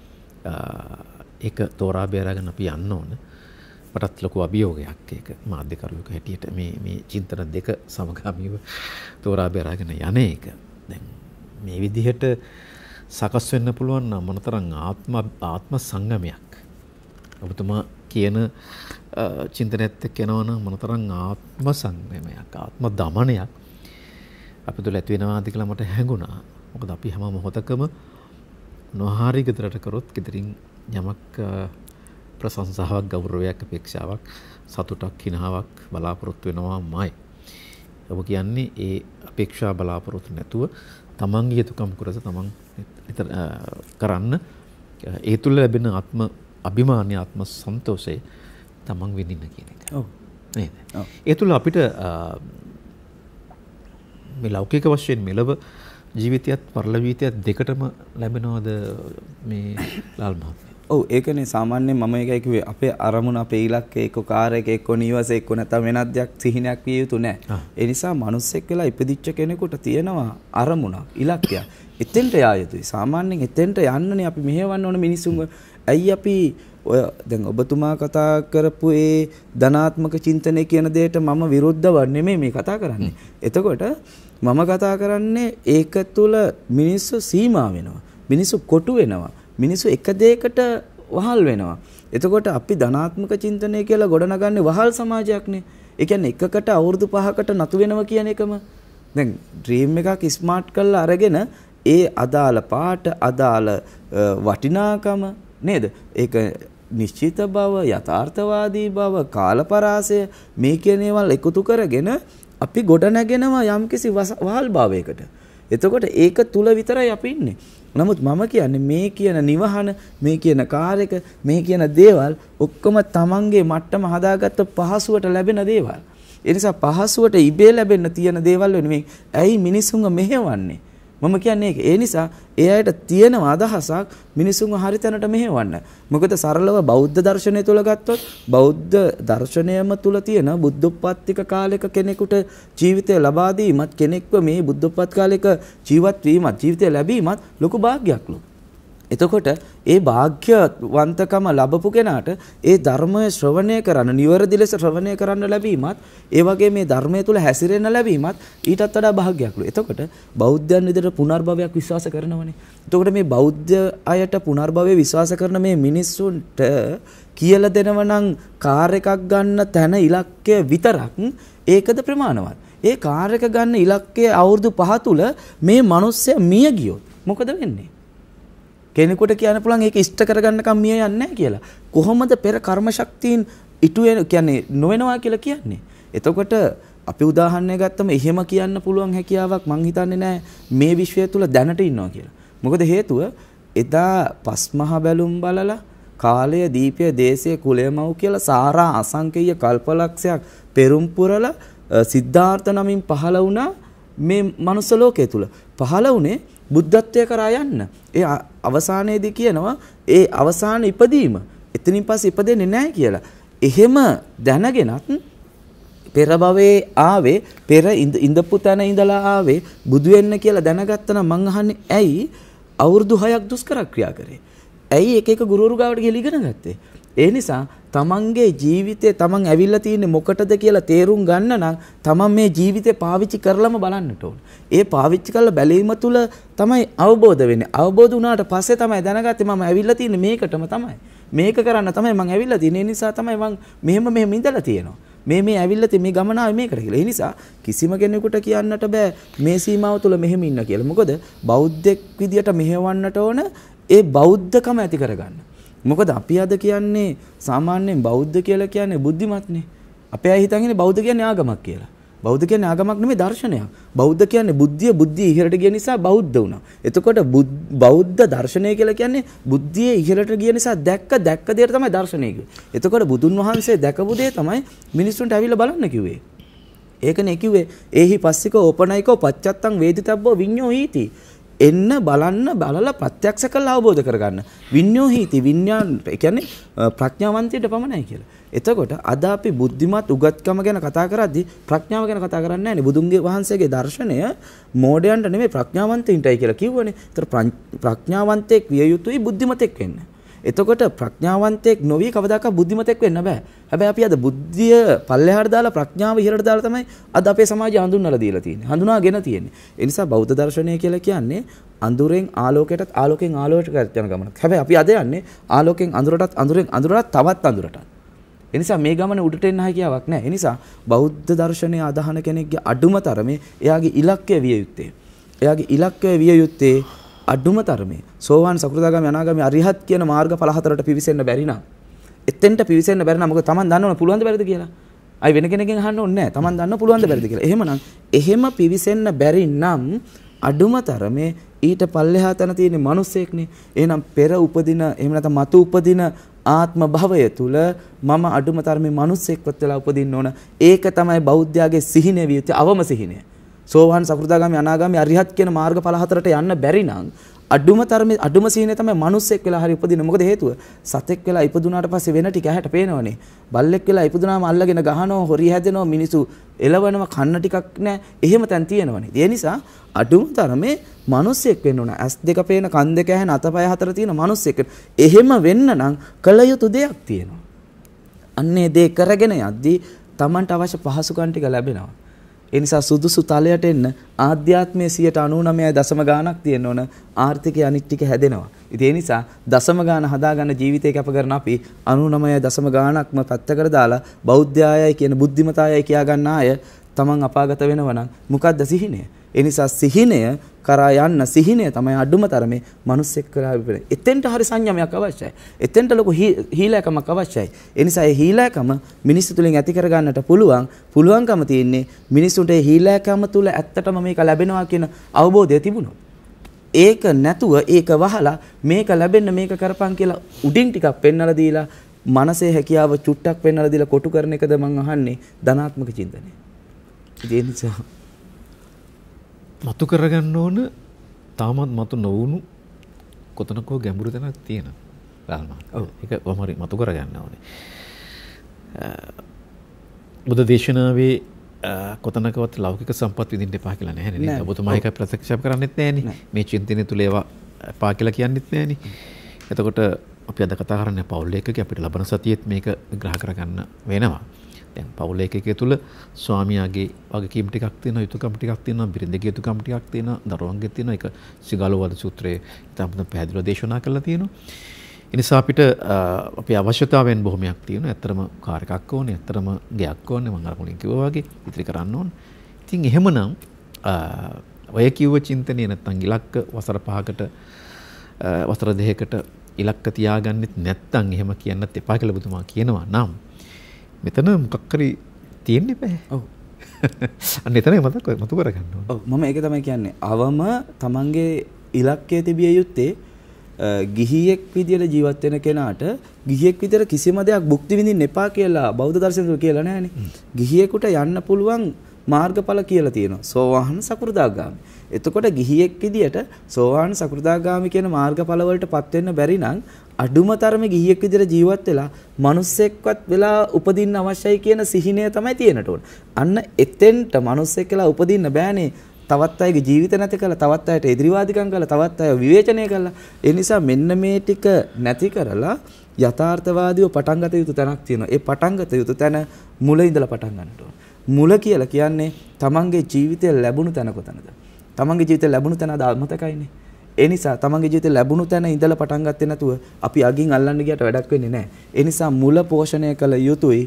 ඒක තෝරා බේරාගෙන අපි යන්න ඕන. මටත් ලොකු අභියෝගයක් ඒක මාධ්‍යකරුවෙකු හැටියට මේ චින්තන දෙක සමගාමීව තෝරා බේරාගෙන යන එක. දැන් මේ විදිහට සකස් වෙන්න පුළුවන් නම් මොනතරම් ආත්ම සංගමයක් ඔබතුමා කියන චින්තනයත් එක්ක යනවනම් මොනතරම් ආත්ම සංගමයක් ආත්ම දමනයක් අපි තුල ඇති වෙනවාද කියලා මට හැඟුණා. මොකද අපි හැම මොහොතකම නොහාරි ගෙදරට කරොත් ගෙදරින් යමක් ප්‍රශංසාවක් ගෞරවයක් අපේක්ෂාවක් සතුටක් හිනාවක් බලාපොරොත්තු වෙනවාමයි. ඔබ කියන්නේ ඒ අපේක්ෂා බලාපොරොත්තු නැතුව තමන්ගේ යුතුයකම් කරස තමන් කරන්න ඒ තුල ලැබෙන ආත්ම අභිමානය ආත්ම සන්තෝෂය තමන් විඳින්න කියන එක. ඔව්. නේද? ඒ තුල අපිට මේ ලෞකික වශයෙන් මෙලව ජීවිතයත් පරලොව ජීවිතයත් දෙකටම ලැබෙනවද මේ ලාල් මහත්මයා? ඔව් ඒකනේ සාමාන්‍යයෙන් මම ඒකයි කිව්වේ අපේ අරමුණ අපේ ඉලක්කය එක්ක කාර්යයක එක්ක නිවස එක්ක නැත්නම් වෙනත් දෙයක් සිහිනයක් විය යුතු නැහැ. ඒ නිසා මිනිස්සෙක් වෙලා ඉපදිච්ච කෙනෙකුට තියෙනවා අරමුණක් ඉලක්කයක්. එතෙන්ට යා යුතුයි. සාමාන්‍යයෙන් එතෙන්ට යන්නනේ අපි මෙහෙවන්න ඕන මිනිසුන්ව. ඇයි අපි ඔය දැන් ඔබතුමා කතා කරපු ඒ ධනාත්මක චින්තනය කියන දෙයට මම විරුද්ධව නෙමෙයි මේ කතා කරන්නේ. එතකොට මම කතා කරන්නේ ඒක තුල මිනිස්සු සීමා වෙනවා. මිනිස්සු කොටු වෙනවා. මිනිස්සු එක දෙයකට වහල් වෙනවා. එතකොට අපි ධනාත්මක චින්තනය කියලා ගොඩනගන්නේ වහල් සමාජයක්නේ. ඒ කියන්නේ එකකට අවුරුදු 5කට නතු වෙනවා කියන එකම. දැන් ඩ්‍රීම් එකක් ස්මාර්ට් කරලා අරගෙන ඒ අදාළ පාට අදාළ වටිනාකම නේද? ඒක නිශ්චිත බව, යථාර්ථවාදී බව, කාලපරාසය මේ කියන ඒවා එකතු කරගෙන අපි ගොඩනගෙනවා යම්කිසි වහල් භාවයකට. එතකොට ඒක තුල විතරයි අපි ඉන්නේ. නමුත් මම කියන්නේ මේ කියන නිවහන, මේ කියන කාර්යක, මේ කියන දේවල් ඔක්කොම තමන්ගේ මට්ටම හදාගත්ත පහසුවට ලැබෙන දේවල්. ඒ නිසා පහසුවට ඉබේ ලැබෙන්න තියෙන දේවල් නෙමෙයි. ඇයි මිනිසුන්ව මෙහෙවන්නේ? මම කියන්නේ ඒක. ඒ නිසා ඒ අයට තියෙන අදහසක් මිනිසුන්ව හරි තැනට මෙහෙවන්න. මොකද සරලව බෞද්ධ දර්ශනය තුල ගත්තොත් බෞද්ධ දර්ශනයම තුල තියෙන බුද්ධෝත්පත්තික කාලයක කෙනෙකුට ජීවිතය ලබා දීමත් කෙනෙක්ව මේ බුද්ධෝත්පත් කාලයක ජීවත් වීමත් ජීවිතය ලැබීමත් ලොකු වාග්යක්ලු. එතකොට ඒ වාග්යවන්තකම ලැබපු කෙනාට ඒ ධර්මය ශ්‍රවණය කරන්න, නිවැරදි ලෙස ශ්‍රවණය කරන්න ලැබීමත්, ඒ වගේ මේ ධර්මය තුල හැසිරෙන්න ලැබීමත් ඊටත් වඩා භාග්‍යයක්ලු. එතකොට බෞද්ධයන් විදිහට පුනර්භවයක් විශ්වාස කරනවනේ. එතකොට මේ බෞද්ධ අයට පුනර්භවය විශ්වාස කරන මේ මිනිස්සුන්ට කියලා දෙනව නම් කාර් එකක් ගන්න තැන ඉලක්කය විතරක් ඒකද ප්‍රමාණවත්. ඒ කාර් එක ගන්න ඉලක්කය අවුරුදු 5 තුල මේ මිනිස්සයා මිය ගියොත් මොකද වෙන්නේ? කෙනෙකුට කියන්න පුළුවන් ඒක ඉෂ්ට කරගන්නකම් මිය යන්නේ නැහැ කියලා. කොහොමද පෙර කර්ම ශක්තියින් ඉටු වෙන කියන්නේ නොවෙනවා කියලා කියන්නේ? එතකොට අපි උදාහරණයක් ගත්තම එහෙම කියන්න පුළුවන් හැකියාවක් මං හිතන්නේ නැහැ මේ විශ්වය තුල දැනට ඉන්නවා කියලා. මොකද හේතුව එදා පස්මහා බැලුම් බලලා කාලය, දීපය, දේශය, කුලය, මව් කියලා සාරා අසංකේය කල්පලක්ෂයක් පෙරම් පුරලා සිද්ධාර්ථ නමින් පහළ වුණා මේ මනුස්ස ලෝකයේ තුල. පහළ වුණේ බුද්ධත්වයට කරා යන්න. ඒ අවසානයේදී කියනවා ඒ අවසාන ඉපදීම එතනින් පස්සේ ඉපදෙන්නේ නැහැ කියලා. එහෙම දැනගෙනත් පෙර භවයේ ආවේ පෙර ඉඳපු තැන ඉඳලා ආවේ බුදු වෙන්න කියලා දැනගත්තා නම් මං අහන්නේ ඇයි අවුරුදු 6ක් දුෂ්කර ක්‍රියා කරේ? ඇයි එක එක ගුරුවරු ගාවට ගිහලා ඉගෙන ගත්තේ? ඒ නිසා තමන්ගේ ජීවිතේ තමන් ඇවිල්ලා තියෙන්නේ මොකටද කියලා තේරුම් ගන්න නම් තමන් මේ ජීවිතේ පාවිච්චි කරලම බලන්නට ඕන. ඒ පාවිච්චි කරලා බැලීම තුළ තමයි අවබෝධ වෙන්නේ. අවබෝධ වුණාට පස්සේ තමයි දැනගත්තේ මම ඇවිල්ලා තියෙන්නේ මේකටම තමයි. මේක කරන්න තමයි මම ඇවිල්ලා තියෙන්නේ. ඒ නිසා තමයි මම මෙහෙම ඉඳලා තියෙනවා. මේ ඇවිල්ලා තියෙන මේ ගමන ආවේ මේකට කියලා. ඒ නිසා කිසිම කෙනෙකුට කියන්නට බෑ මේ සීමාව තුළ මෙහෙම ඉන්න කියලා. මොකද බෞද්ධෙක් විදියට මෙහෙවන්නට ඕන ඒ බෞද්ධකම ඇති කරගන්න. මොකද අපි අද කියන්නේ සාමාන්‍යයෙන් බෞද්ධ කියලා කියන්නේ බුද්ධිමත්නේ. අපේ අය හිතන්නේ බෞද්ධ කියන්නේ ආගමක් කියලා. බෞද්ධ කියන්නේ ආගමක් නෙමෙයි දර්ශනයක්. බෞද්ධ කියන්නේ බුද්ධිය ඉහළට ගිය නිසා බෞද්ධ වුණා. එතකොට බෞද්ධ දර්ශනය කියලා කියන්නේ බුද්ධිය ඉහළට ගිය නිසා දැක්ක දෙයට තමයි දර්ශනය කිව්වේ. එතකොට බුදුන් වහන්සේ දැකපු දේ තමයි මිනිස්සුන්ට ඇවිල්ලා බලන්න කිව්වේ. ඒකනේ කිව්වේ ඒහි පස්සිකෝ ඕපනයිකෝ පච්චත්තං වේදිතබ්බෝ විඤ්ඤෝ හීති. එන්න බලන්න බලලා ප්‍රත්‍යක්ෂ කරලා අවබෝධ කරගන්න. විඤ්ඤෝ හීති විඤ්ඤාණ කියන්නේ ප්‍රඥාවන්තයට පමණයි කියලා. එතකොට අද අපි බුද්ධිමත් උගත්කම ගැන කතා කරද්දී ප්‍රඥාව ගැන කතා කරන්නේ නැහැ නේ. බුදුන්ගේ වහන්සේගේ දර්ශනය මෝඩයන්ට නෙමෙයි ප්‍රඥාවන්තයින්ටයි කියලා කිව්වනේ. ඒතර ප්‍රඥාවන්තයෙක් විය යුතුයි බුද්ධිමතෙක් වෙන්න. එතකොට ප්‍රඥාවන්තයෙක් නොවි කවදාකවත් බුද්ධිමතෙක් වෙන්න බෑ. හැබැයි අපි අද බුද්ධිය පල්ලෙහාට දාලා ප්‍රඥාව ඉහළට දාලා තමයි අද අපේ සමාජය හඳුන්වලා දීලා තියෙන්නේ. හඳුනාගෙන තියෙන්නේ. ඒ නිසා බෞද්ධ දර්ශනය කියලා කියන්නේ අඳුරෙන් ආලෝකයටත් ආලෝකයෙන් ආලෝකයට යන ගමනක්. හැබැයි අපි අද යන්නේ ආලෝකයෙන් අඳුරටත් අඳුරෙන් අඳුරටත් තවත් අඳුරටත්. ඒ නිසා මේ ගමන උඩට එන්න හැකියාවක් නැහැ. ඒ නිසා බෞද්ධ දර්ශනය අදහන කෙනෙක්ගේ අඩුම තරමේ එයාගේ ඉලක්කය විය යුත්තේ. එයාගේ ඉලක්කය විය යුත්තේ අඩුම තරමේ සෝවාන් සකෘදාගාමී අනාගාමී අරිහත් කියන මාර්ගඵල හතරට පිවිසෙන්න බැරි නම් එතෙන්ට පිවිසෙන්න බැරි නම් මොකද Taman දන්නවනේ පුළුවන් ද බැරිද කියලා. අයි වෙන කෙනෙක්ගෙන් අහන්න ඕනේ නැහැ. Taman දන්නව පුළුවන් ද බැරිද කියලා. එහෙමනම් එහෙම පිවිසෙන්න බැරි නම් අඩුම තරමේ ඊට පල්ලෙහා තන තියෙන මිනිස්සෙක්නේ. එහෙනම් පෙර උපදින එහෙම නැත්නම් මතු උපදින ආත්ම භවය තුල මම අඩුම තරමේ මිනිස්සෙක්වත් වෙලා උපදින්න ඕන. ඒක තමයි බෞද්ධයාගේ සිහිනය විය යුතු අවම සිහිනය. සෝවාන් සකෘදාගාමී අනාගාමී අරිහත් කියන මාර්ගඵල හතරට යන්න බැරි නම් අඩුම සීනේ තමයි මිනිස්සෙක් වෙලා හරි උපදින්න. මොකද හේතුව සතෙක් වෙලා ඉපදුනාට පස්සේ වෙන ටික ඇහැට පේනවනේ. බල්ලෙක් වෙලා ඉපදුනාම අල්ලගෙන ගහනවා, හොරි හැදෙනවා, මිනිසු එලවනවා, කන්න ටිකක් නැහැ. එහෙම තැන් තියෙනවනේ. ඒ නිසා අඩුම තරමේ මිනිස්සෙක් වෙන්න ඕන. ඇස් දෙක පේන, කන් දෙක ඇහෙන, අතපය හතර තියෙන මිනිස්සෙක්. එහෙම වෙන්න නම් කල යුතු දෙයක් තියෙනවා. අන්නේ දේ කරගෙන යද්දී Tamanට අවශ්‍ය පහසුකම් ටික ලැබෙනවා. ඒ නිසා සුදුසු තලයට එන්න ආධ්‍යාත්මයේ 99.9 ගාණක් තියෙන්න ඕන. ආර්ථිකය අනිත් ටික හැදෙනවා. ඉතින් ඒ නිසා දශම ගාණ හදාගන්න ජීවිතේ කැප කරන අපි 99.9 ගාණක්ම පැත්තකට දාලා බෞද්ධයයි කියන බුද්ධිමතායයි කියා ගන්න අය තමන් අපාගත වෙනවා නම් මොකද්ද සිහිනය? ඒ නිසා සිහිනය කරා යන්න සිහිනය තමයි අඩුම තරමේ මිනිස්සෙක් කරා විපරේ. එතෙන්ට හරි සංයමයක් අවශ්‍යයි. එතෙන්ට ලොකු හීලෑකමක් අවශ්‍යයි. ඒ නිසා ඒ හීලෑකම මිනිස්සු තුලින් ඇති කරගන්නට පුළුවන්කම තියෙන්නේ මිනිස්සුන්ට ඒ හීලෑකම තුල ඇත්තටම මේක ලැබෙනවා කියන අවබෝධය තිබුණොත්. ඒක නැතුව ඒක වහලා මේක ලැබෙන්න මේක කරපන් කියලා උඩින් ටිකක් පෙන්නලා දීලා මනසේ හැකියාව චුට්ටක් පෙන්නලා දීලා කොටු කරන එකද මම අහන්නේ ධනාත්මක චින්තනය. ඒ නිසා මතු කරගන්න ඕන තාමත් මතු නොවුණු කොතනකෝ ගැඹුරු තැනක් තියෙනවා. ඔව් ඒක වමරි මතු කරගන්න ඕනේ. බුද්ධ දේශනාවේ කොතනකවත් ලෞකික සම්පත් විඳින්න එපා කියලා නැහැ නේද? ඔබතුමා ඒක ප්‍රත්‍යක්ෂ කරන්නේත් නැහැනේ. මේ චින්තනය තුල ඒවා එපා කියලා කියන්නෙත් නැහැනේ. එතකොට අපි අද කතා කරන්නේ පෞල් ලේඛකගේ අපිට ලබන සතියේත් මේක විග්‍රහ කරගන්න වෙනවා. දැන් පෞල් ලේඛකයේ තුල ස්වාමියාගේ වගකීම් ටිකක් තියෙනවා, යුතුයකම් ටිකක් තියෙනවා, බිරිඳගේ යුතුයකම් ටිකක් තියෙනවා, දරුවන්ගේ තියෙනවා. ඒක සිගාලෝවද සූත්‍රයේ ඉතාමත් පැහැදිලිව දේශනා කරලා තියෙනවා. ඒ නිසා අපිට අපේ අවශ්‍යතාවයන් බොහොමයක් තියෙනවා. ඇත්තටම කාර් එකක් ඕනේ, ඇත්තටම ගෙයක් ඕනේ, මම අර මුලින් කිව්වා වගේ ඉතිරි කරන්න ඕනේ. ඉතින් එහෙමනම් ඔය කිව්ව චින්තනය නැත්තම් ඉලක්ක වසර 5කට වසර 2කට ඉලක්ක තියාගන්නෙත් නැත්තම් එහෙම කියන්නත් එපා කියලා බුදුමා කියනවා නම් මෙතන මොකක් හරි තියෙන්නේ බෑ. ඔව්. අන්න එතනයි මතු කරගන්න ඕනේ. ඔව් මම ඒක තමයි කියන්නේ. අවම තමන්ගේ ඉලක්කය තිබිය යුත්තේ ගිහියෙක් විදියට ජීවත් වෙන කෙනාට ගිහියෙක් විදියට කිසිම දෙයක් භුක්ති විඳින්න එපා කියලා බෞද්ධ දර්ශනවල කියලා නැහැනේ. ගිහියෙකුට යන්න පුළුවන් මාර්ගඵල කියලා තියෙනවා. සෝවාන් සකෘදාගාමි. එතකොට ගිහියෙක් විදියට සෝවාන් සකෘදාගාමි කියන මාර්ගඵල වලටපත් වෙන්න බැරි නම් අඩුම තරමේ ගිහියෙක් විදියට ජීවත් වෙලා මිනිස්සෙක්වත් වෙලා උපදින්න අවශ්‍යයි කියන සිහිනය තමයි තියෙනට ඕන. අන්න එතෙන්ට මිනිස්සෙක් කියලා උපදින්න බෑනේ. තවත් අයගේ ජීවිත නැති කරලා, තවත් අයට එදිරිවාදිකම් කරලා, තවත් අයව විවේචනය කරලා. ඒ නිසා මෙන්න මේ ටික නැති කරලා යථාර්ථවාදීව පටන් ගත යුතු තැනක් තියෙනවා. ඒ පටන් ගත යුතු තැන මුල ඉඳලා පටන් ගන්නට ඕන. මුල කියලා කියන්නේ තමන්ගේ ජීවිතය ලැබුණු තැන කොතනද? තමන්ගේ ජීවිතය ලැබුණු තැන අද මතකයිනේ. ඒ නිසා තමන්ගේ ජීවිතය ලැබුණු තැන ඉඳලා පටන් ගත්තේ නැතුව අපි අගින් අල්ලන්න ගියට වැඩක් වෙන්නේ නැහැ. ඒ නිසා මුල පෝෂණය කළ යුතුයි.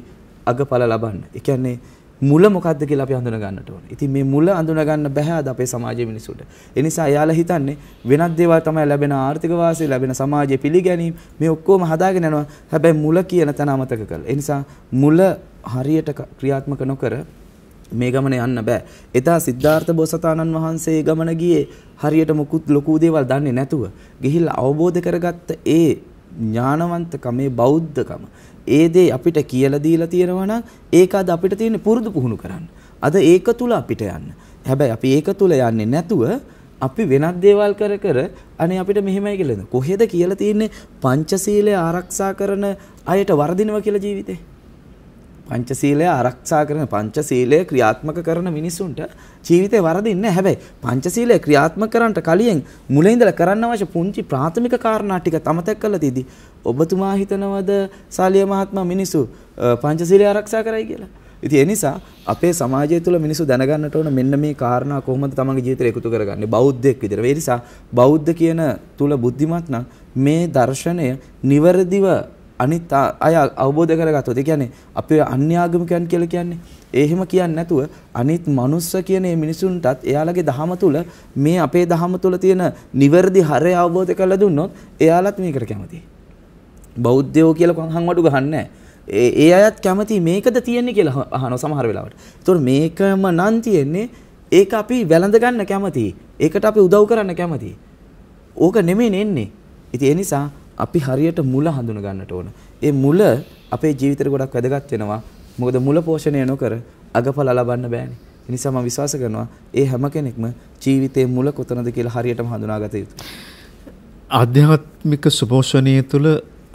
අගඵල ලබන්න. ඒ කියන්නේ මුල මොකද්ද කියලා අපි හඳුනා ගන්නට ඕනේ. ඉතින් මේ මුල හඳුනා ගන්න බෑ අද අපේ සමාජයේ මිනිසුන්ට. ඒ නිසා එයාලා හිතන්නේ වෙනත් දේවල් තමයි ලැබෙන ආර්ථික වාසිය, ලැබෙන සමාජයේ පිළිගැනීම මේ ඔක්කොම හදාගෙන යනවා. හැබැයි මුල කියන තැන අමතක කරලා. ඒ නිසා මුල හරියට ක්‍රියාත්මක නොකර මේ ගමන යන්න බෑ. එදා සිද්ධාර්ථ බෝසතාණන් වහන්සේ ගමන ගියේ හරියට මුකුත් ලොකු දේවල් දන්නේ නැතුව. ගිහිල්ලා අවබෝධ කරගත්ත ඒ ඥානවන්තකම, මේ බෞද්ධකම, ඒ දේ අපිට කියලා දීලා තියෙනවා නම් ඒක අද අපිට තියෙන පුරුදු පුහුණු කරන්න. අද ඒක තුල අපිට යන්න. හැබැයි අපි ඒක තුල යන්නේ නැතුව අපි වෙනත් දේවල් කර කර අනේ අපිට මෙහෙමයි කියලා නේද? කොහෙද කියලා තියෙන්නේ පංචශීලය ආරක්ෂා කරන අයට වර්ධිනවා කියලා ජීවිතේ. පංචශීලය ආරක්ෂා කරන පංචශීලය ක්‍රියාත්මක කරන මිනිසුන්ට ජීවිතේ වරදින්නේ නැහැ. හැබැයි පංචශීලය ක්‍රියාත්මක කරන්නට කලින් මුලින් ඉඳලා කරන්න අවශ්‍ය පුංචි ප්‍රාථමික කාරණා ටික තමතක් කරලා තියදී ඔබතුමා හිතනවද සාලිය මහත්මයා මිනිසු පංචශීලය ආරක්ෂා කරයි කියලා? ඉතින් ඒ නිසා අපේ සමාජය තුළ මිනිසු දැනගන්නට ඕන මෙන්න මේ කාරණා කොහොමද තමන්ගේ ජීවිතේ එකතු කරගන්නේ බෞද්ධයෙක් විදිහට. ඒ නිසා බෞද්ධ කියන තුල බුද්ධිමත් නම් මේ දර්ශනය නිවැරදිව අනිත් අය අවබෝධ කරගත්තොත්, ඒ කියන්නේ අපේ අන්‍යාගමිකයන් කියලා කියන්නේ එහෙම කියන්නේ නැතුව අනිත් මනුස්ස කියන මේ මිනිසුන්ටත් එයාලගේ දහම තුල මේ අපේ දහම තුල තියෙන නිවැරදි හරය අවබෝධ කරලා දුන්නොත් එයාලත් මේකට කැමතියි. බෞද්ධයෝ කියලා හංවඩු ගහන්නේ ඒ අයත් කැමති මේකද තියෙන්නේ කියලා අහනවා සමහර වෙලාවට. ඒතකොට මේකම නම් තියෙන්නේ ඒක අපි වැළඳ ගන්න කැමතියි. ඒකට අපි උදව් කරන්න කැමතියි. ඕක නෙමෙයි එන්නේ. ඉතින් ඒ නිසා අපි හරියට මුල හඳුන ගන්නට ඕන. ඒ මුල අපේ ජීවිතේට ගොඩක් වැදගත් වෙනවා. මොකද මුල පෝෂණය නොකර අගඵල ලබන්න බෑනේ. ඒ නිසා මම විශ්වාස කරනවා ඒ හැම කෙනෙක්ම ජීවිතේ මුල කොතනද කියලා හරියටම හඳුනාගත යුතුයි. ආධ්‍යාත්මික සුපෝෂණය තුළ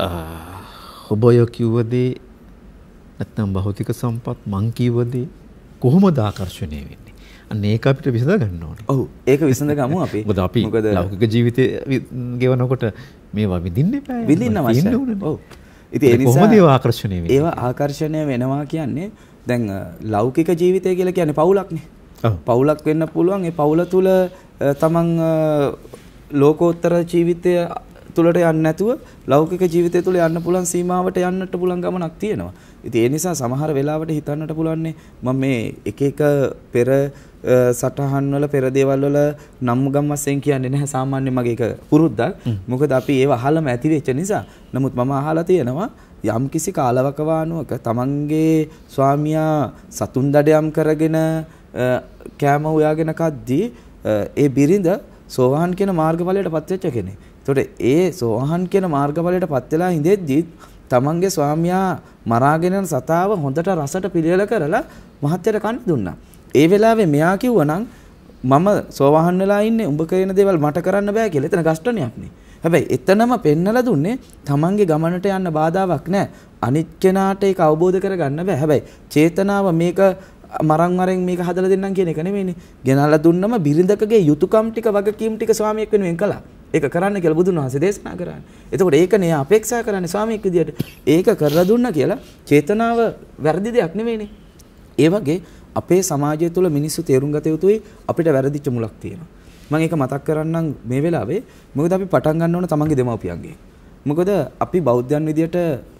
ඔබ ඔය කිව්වදේ නැත්නම් භෞතික සම්පත් මං කිව්වදේ කොහොමද ආකර්ෂණය වෙන්නේ? අන්න ඒක අපිට විසඳ ගන්න ඕනේ. ඔව් ඒක විසඳ ගමු අපි. මොකද අපි ලෞකික ජීවිතේ ගෙවනකොට මේවා විඳින්න එපා. විඳින්න අවශ්‍යයි. ඔව්. ඉතින් ඒ නිසා කොහොමද ඒවා ආකර්ෂණය වෙන්නේ? ඒවා ආකර්ෂණය වෙනවා කියන්නේ දැන් ලෞකික ජීවිතය කියලා කියන්නේ පවුලක්නේ. ඔව්. පවුලක් වෙන්න පුළුවන්. ඒ පවුල තුල තමන් ලෝකෝත්තර ජීවිතය තුලට යන්නේ නැතුව ලෞකික ජීවිතය තුල යන්න පුළුවන් සීමාවට යන්නට පුළුවන් ගමනක් තියෙනවා. ඉතින් ඒ නිසා සමහර වෙලාවට හිතන්නට පුළුවන්නේ මම මේ එක එක පෙර සටහන් වල පෙර දේවල් වල නම් ගම් වශයෙන් කියන්නේ නැහැ. සාමාන්‍යයෙන් මගේ එක පුරුද්දක්. මොකද අපි ඒව අහලම ඇති වෙච්ච නිසා. නමුත් මම අහලා තියෙනවා යම්කිසි කාලවකවානුවක තමන්ගේ ස්වාමියා සතුන් දඩයම් කරගෙන කෑම උයාගෙන කද්දී ඒ බිරිඳ සෝවාන් කියන මාර්ගඵලයට පත් වෙච්ච කෙනෙක්. ඒතකොට ඒ සෝවාන් කියන මාර්ගඵලයට පත් වෙලා ඉඳෙද්දි තමන්ගේ ස්වාමියා මරාගෙන යන සතාව හොඳට රසට පිළියෙල කරලා මහත්යට කන්න දුන්නා. ඒ වෙලාවේ මෙයා කිව්වනම් මම සෝවාන් වෙලා ඉන්නේ උඹ කියන දේවල් මට කරන්න බෑ කියලා. එතන ගස්ඨණයක් නේ. හැබැයි එතනම පෙන්නලා දුන්නේ තමන්ගේ ගමනට යන්න බාධාවක් නැහැ. අනිත් කෙනාට ඒක අවබෝධ කරගන්න බෑ. හැබැයි චේතනාව මේක මරන් මරෙන් මේක හදලා දෙන්නම් කියන එක නෙමෙයිනේ. ගෙනල්ලා දුන්නම බිරිඳකගේ යුතුයකම් ටික වගකීම් ටික ස්වාමියෙක් වෙනුවෙන් කළා. ඒක කරන්න කියලා බුදුන් වහන්සේ දේශනා කරන්නේ. එතකොට ඒකනේ අපේක්ෂා කරන්නේ ස්වාමියෙක් විදියට. ඒක කරලා දුන්නා කියලා චේතනාව වැරදි දෙයක් නෙමෙයිනේ. ඒ වගේ අපේ සමාජය තුළ මිනිස්සු තේරුම් ගත යුතුයි අපිට වැරදිච්ච මුලක් තියෙනවා. මම ඒක මතක් කරන්නම් මේ වෙලාවේ. මොකද අපි පටන් ගන්න ඕන තමන්ගේ දෙමව්පියන්ගේ. මොකද අපි බෞද්ධයන් විදියට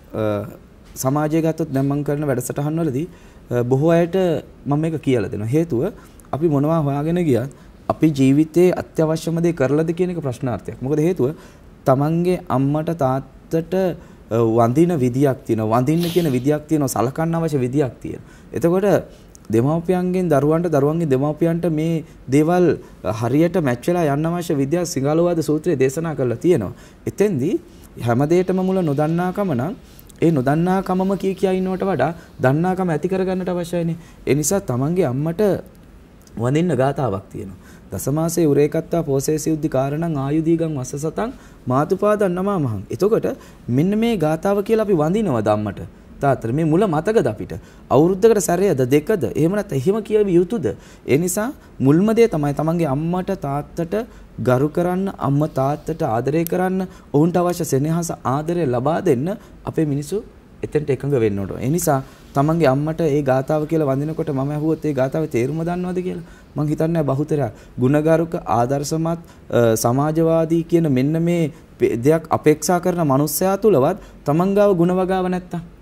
සමාජය ගත්තොත් දැන් මම කරන වැඩසටහන් වලදී බොහෝ අයට මම මේක කියලා දෙනවා. හේතුව අපි මොනවා හොයාගෙන ගියත් අපි ජීවිතේ අත්‍යවශ්‍යම දේ කරලාද කියන එක ප්‍රශ්නාර්ථයක්. මොකද හේතුව තමන්ගේ අම්මට තාත්තට වඳින විදියක් තියෙනවා. වඳින්න කියන විදියක් තියෙනවා. සලකන්න අවශ්‍ය විදියක් තියෙනවා. එතකොට දෙමව්පියන්ගෙන් දරුවන්ට දරුවන්ගේ දෙමව්පියන්ට මේ දේවල් හරියට මැච් වෙලා යන්න අවශ්‍ය විදියක් සිංහලවාද සූත්‍රයේ දේශනා කරලා තියෙනවා. එතෙන්දී හැම දෙයකම මුල නොදන්නාකම නම් ඒ නොදන්නාකමම කියා ඉන්නවට වඩා දන්නාකම ඇති කරගන්නට අවශ්‍යයිනේ. ඒ නිසා තමන්ගේ අම්මට වඳින්න ගාතාවක් තියෙනවා. දසමාසේ උරේකත්තා පෝසේසි උද්දි කාරණං ආයුදීගං වස්ස සතං මාතුපාදන් නමාමහං. එතකොට මෙන්න මේ ගාතාව කියලා අපි වඳිනවා ධම්මට. තාත්තර මේ මුල මතකද අපිට? අවුරුද්දකට සැරයද දෙකද? එහෙම නැත්නම් එහෙම කියවි යුතුද? ඒ නිසා මුල්ම දේ තමයි තමන්ගේ අම්මට තාත්තට ගරු කරන්න, අම්මා තාත්තට ආදරය කරන්න, ඔවුන්ට අවශ්‍ය සෙනෙහස ආදරය ලබා දෙන්න අපේ මිනිස්සු එතෙන්ට එකඟ වෙන්න ඕන. ඒ නිසා තමන්ගේ අම්මට ඒ ගාතාව කියලා වඳිනකොට මම අහුවොත් ඒ ගාතාවේ තේරුම දන්නවද කියලා මං හිතන්නේ බහුතරයක් ගුණගරුක ආදර්ශමත් සමාජවාදී කියන මෙන්න මේ දෙයක් අපේක්ෂා කරන මනුස්සයා තුලවත් තමන් ගාව ගුණ වගාව නැත්තම්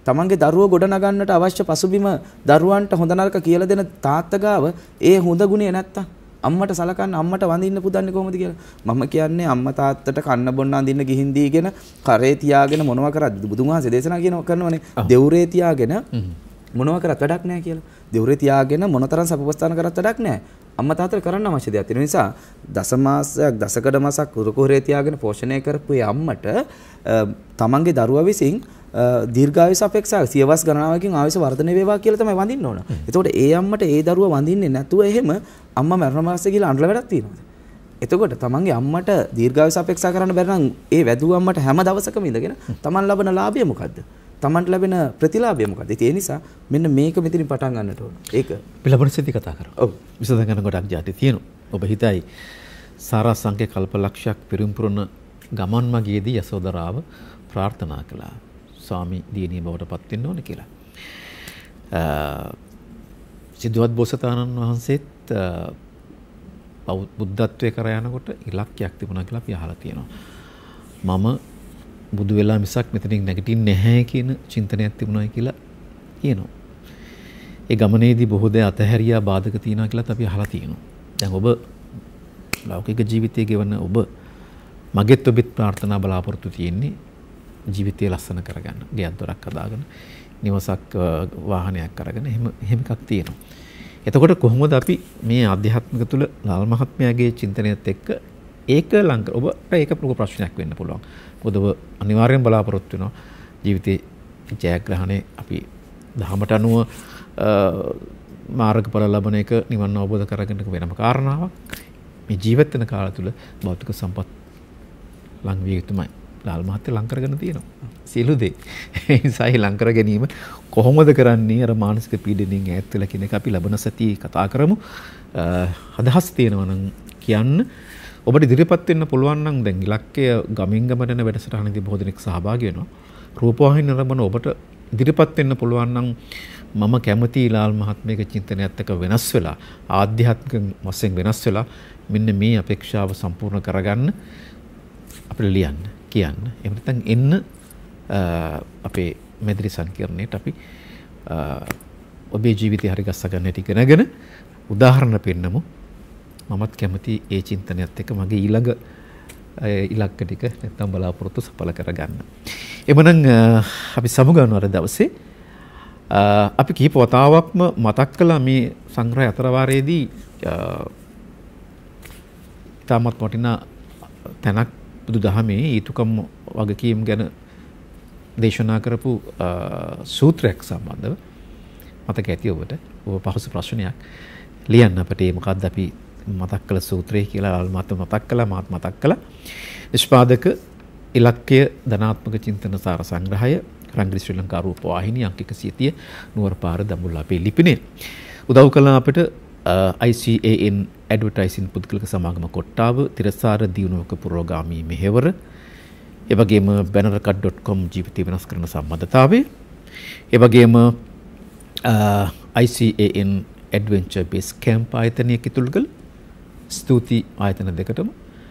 තමන්ගේ දරුවෝ ගොඩනගන්නට අවශ්‍ය පසුබිම දරුවන්ට හොඳ නරක කියලා දෙන තාත්තා ගාව ඒ හොඳ ගුණය නැත්තම් අම්මට සලකන්න අම්මට වඳින්න පුදන්නේ කොහොමද කියලා. මම කියන්නේ අම්මා තාත්තට කන්න බොන්න අඳින්න ගිහින් දීගෙන කරේ තියාගෙන මොනවා කරද්ද බුදුන් වහන්සේ දේශනා කරනවනේ දෙවුරේ තියාගෙන මොනවා කරත් වැඩක් නැහැ කියලා. දෙවුරේ තියාගෙන මොනතරම් සපපස්ථාන කරත් වැඩක් නැහැ. අම්මා තාත්තට කරන්න අවශ්‍ය දෙයක් තියෙන නිසා දසමාසයක් දසකඩ මාසක් කුරුකුරේ තියාගෙන පෝෂණය කරපු ඒ අම්මට තමන්ගේ දරුවා විසින් දීර්ඝායුෂ අපේක්ෂාව සියවස් ගණනාවකින් ආයුෂ වර්ධනය වේවා කියලා තමයි වඳින්න ඕන. එතකොට ඒ අම්මට ඒ දරුවා වඳින්නේ නැතුව එහෙම අම්මා මරණ මාසෙ කියලා අඬලා වැඩක් තියෙනවද? එතකොට තමන්ගේ අම්මට දීර්ඝායුෂ අපේක්ෂා කරන්න බැරි නම් ඒ වැදුව අම්මට හැම දවසකම ඉඳගෙන තමන් ලබන ලාභය මොකද්ද? තමන්ට ලැබෙන ප්‍රතිලාභය මොකද්ද? ඒ නිසා මෙන්න මේක මෙතනින් පටන් ගන්නට ඕන. ඒක පිළබන සිද්ධි කතා කරමු. ඔව්. විසඳ ගන්න ගොඩක් જાති තියෙනවා. ඔබ හිතයි සාරා සංකේ කල්පලක්ෂයක් පිරිම්පුරන ගමන් මගේදී යසෝදරාව ප්‍රාර්ථනා කළා. ස්වාමි දියණිය බවට පත් වෙන්න ඕන කියලා. සිද්ධාර්ථ බෝසතාණන් වහන්සේත් බුද්ධත්වයේ කර යනකොට ඉලක්කයක් තිබුණා කියලා අපි අහලා තියෙනවා. මම බුදු වෙලා මිසක් මෙතනින් නැගිටින්නේ නැහැ කියන චින්තනයක් තිබුණා කියලා කියනවා. ඒ ගමනේදී බොහෝ දේ අතහැරියා බාධක තියනවා කියලාත් අපි අහලා තියෙනවා. දැන් ඔබ ලෞකික ජීවිතයේ ගෙවන ඔබ මගෙත් ඔබෙත් ප්‍රාර්ථනා බලාපොරොත්තු තියෙන්නේ ජීවිතය ලස්සන කරගන්න. ගෙයක් දොරක් හදාගෙන නිවසක් වාහනයක් අරගෙන එහෙම එකක් තියෙනවා. එතකොට කොහොමද අපි මේ ආධ්‍යාත්මික තුල ලාල් මහත්මයාගේ චින්තනයත් එක්ක ඒක ලංක ඔබට ඒක ලොකු ප්‍රශ්නයක් වෙන්න පුළුවන්. මොකද ඔබ අනිවාර්යෙන් බලාපොරොත්තු වෙනවා ජීවිතේ ජයග්‍රහණය අපි දහමට අනුව මාර්ගඵල ලබන එක නිවන් අවබෝධ කරගන්න වෙනම කාරණාවක්. මේ ජීවිත වෙන කාලය තුල භෞතික සම්පත් ලං විය යුතුමයි. ලාල් මහත්තයා ලං කරගෙන තියෙනවා. සියලු දේ. ඒ නිසා ලං කර ගැනීම කොහොමද කරන්නේ අර මානසික පීඩනයෙන් ඈත් වෙලා කියන එක අපි ලබන සතියේ කතා කරමු. අදහස් තියෙනවා නම් කියන්න. ඔබට ඉදිරිපත් වෙන්න පුළුවන් නම් දැන් ඉලක්කය ගමින් ගමන යන වැඩසටහනේදී බොහෝ දෙනෙක් සහභාගී වෙනවා. රූපවාහිනිය නරඹන ඔබට ඉදිරිපත් වෙන්න පුළුවන් නම් මම කැමති ලාල් මහත්මයාගේ චින්තනයත් එක්ක වෙනස් වෙලා ආධ්‍යාත්මික වශයෙන් වෙනස් වෙලා මෙන්න මේ අපේක්ෂාව සම්පූර්ණ කරගන්න අපිට ලියන්න කියන්න. එහෙම නැත්නම් එන්න අපේ මෙදිරි සංකීර්ණයට අපි ඔබේ ජීවිතය හරි ගස්ස ගන්න හැටි ඉගෙනගෙන උදාහරණ පෙන්නමු. මමත් කැමති ඒ චින්තනයත් එක්ක මගේ ඊළඟ ඉලක්ක ටික නැත්නම් බලාපොරොත්තු සඵල කරගන්න. එමනම් අපි සමුගන්නවා අර දවසේ. අපි කීප වතාවක්ම මතක් කළා මේ සංග්‍රහය අතර වාරයේදී තාමත් වටිනා තැනක් බුදුදහමේ ඊතුකම් වගකීම් ගැන දේශනා කරපු සූත්‍රයක් සම්බන්ධව මතක ඇති ඔබට. ඔබ පහසු ප්‍රශ්නයක් ලියන්න අපිට මොකක්ද අපි මතක් කළ සූත්‍රය කියලා අල්මත මතක් කළා මාත් මතක් කළා. නිෂ්පාදක ඉලක්කය ධනාත්මක චින්තන සාර සංග්‍රහය රංගිරි ශ්‍රී ලංකා රූපවාහිනිය අංක 130 නුවරපාර දඹුල්ල අපේ ලිපිනේ. උදව් කළා අපිට ICAN ඇඩ්වර්ටයිසින් පුද්ගලික සමාගම කොට්ටාව තිරසාර දියුණුවක පුරෝගාමී මෙහෙවර එවැගේම bannercut.com ජීවිතය වෙනස් කරන සම්බන්ධතාවය එවැගේම ICAN ඇඩ්වෙන්චර් බේස් කැම්ප් ආයතනයේ කිතුල්ගල ස්තුති ආයතන දෙකටම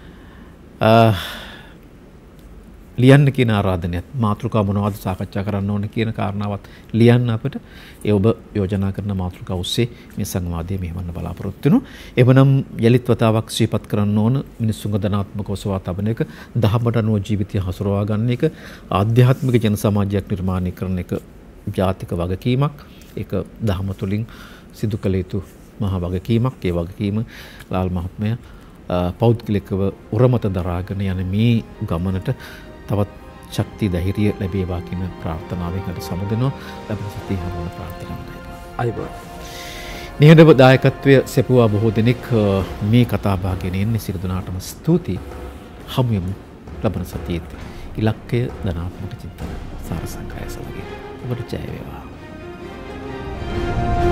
ලියන්න කියන ආරාධනයත් මාතෘකාව මොනවද සාකච්ඡා කරන්න ඕන කියන කාරණාවත් ලියන්න අපිට ඒ ඔබ යෝජනා කරන මාතෘකාව ඔස්සේ මේ සංවාදයේ මෙහෙවන්න බලාපොරොත්තු වෙනවා. එවනම් යලිත් වතාවක් ශ්‍රීපත් කරන්න ඕන මිනිසුන්ගේ ධනාත්මකව සවා තබන එක, දහමට අනුව ජීවිතය හසුරවා ගන්න එක, ආධ්‍යාත්මික ජන සමාජයක් නිර්මාණය කරන එක ජාතික වගකීමක්. ඒක දහම තුලින් සිදු කළ යුතු මහා වගකීමක්. ඒ වගකීම ලාල් මහත්මයා පෞද්ගලිකව උරමත දරාගෙන යන මේ ගමනට තවත් ශක්තිය ධෛර්යය ලැබේවා කියන ප්‍රාර්ථනාවෙන් අද සමුදෙනවා. ලැබෙන සතිය හැමෝම ප්‍රාර්ථනා කරනවා. අයිබෝන්. නිහඬව දායකත්වය සෙපුවා බොහෝ දෙනෙක් මේ කතා භාගයෙන් එන්නේ. සියලු දෙනාටම ස්තුතියි. හමු යමු ලැබෙන සතියේ ඉලක්කය ධනාත්මක චින්තන සාර සංග්‍රහය සමග ඔබට ජය වේවා.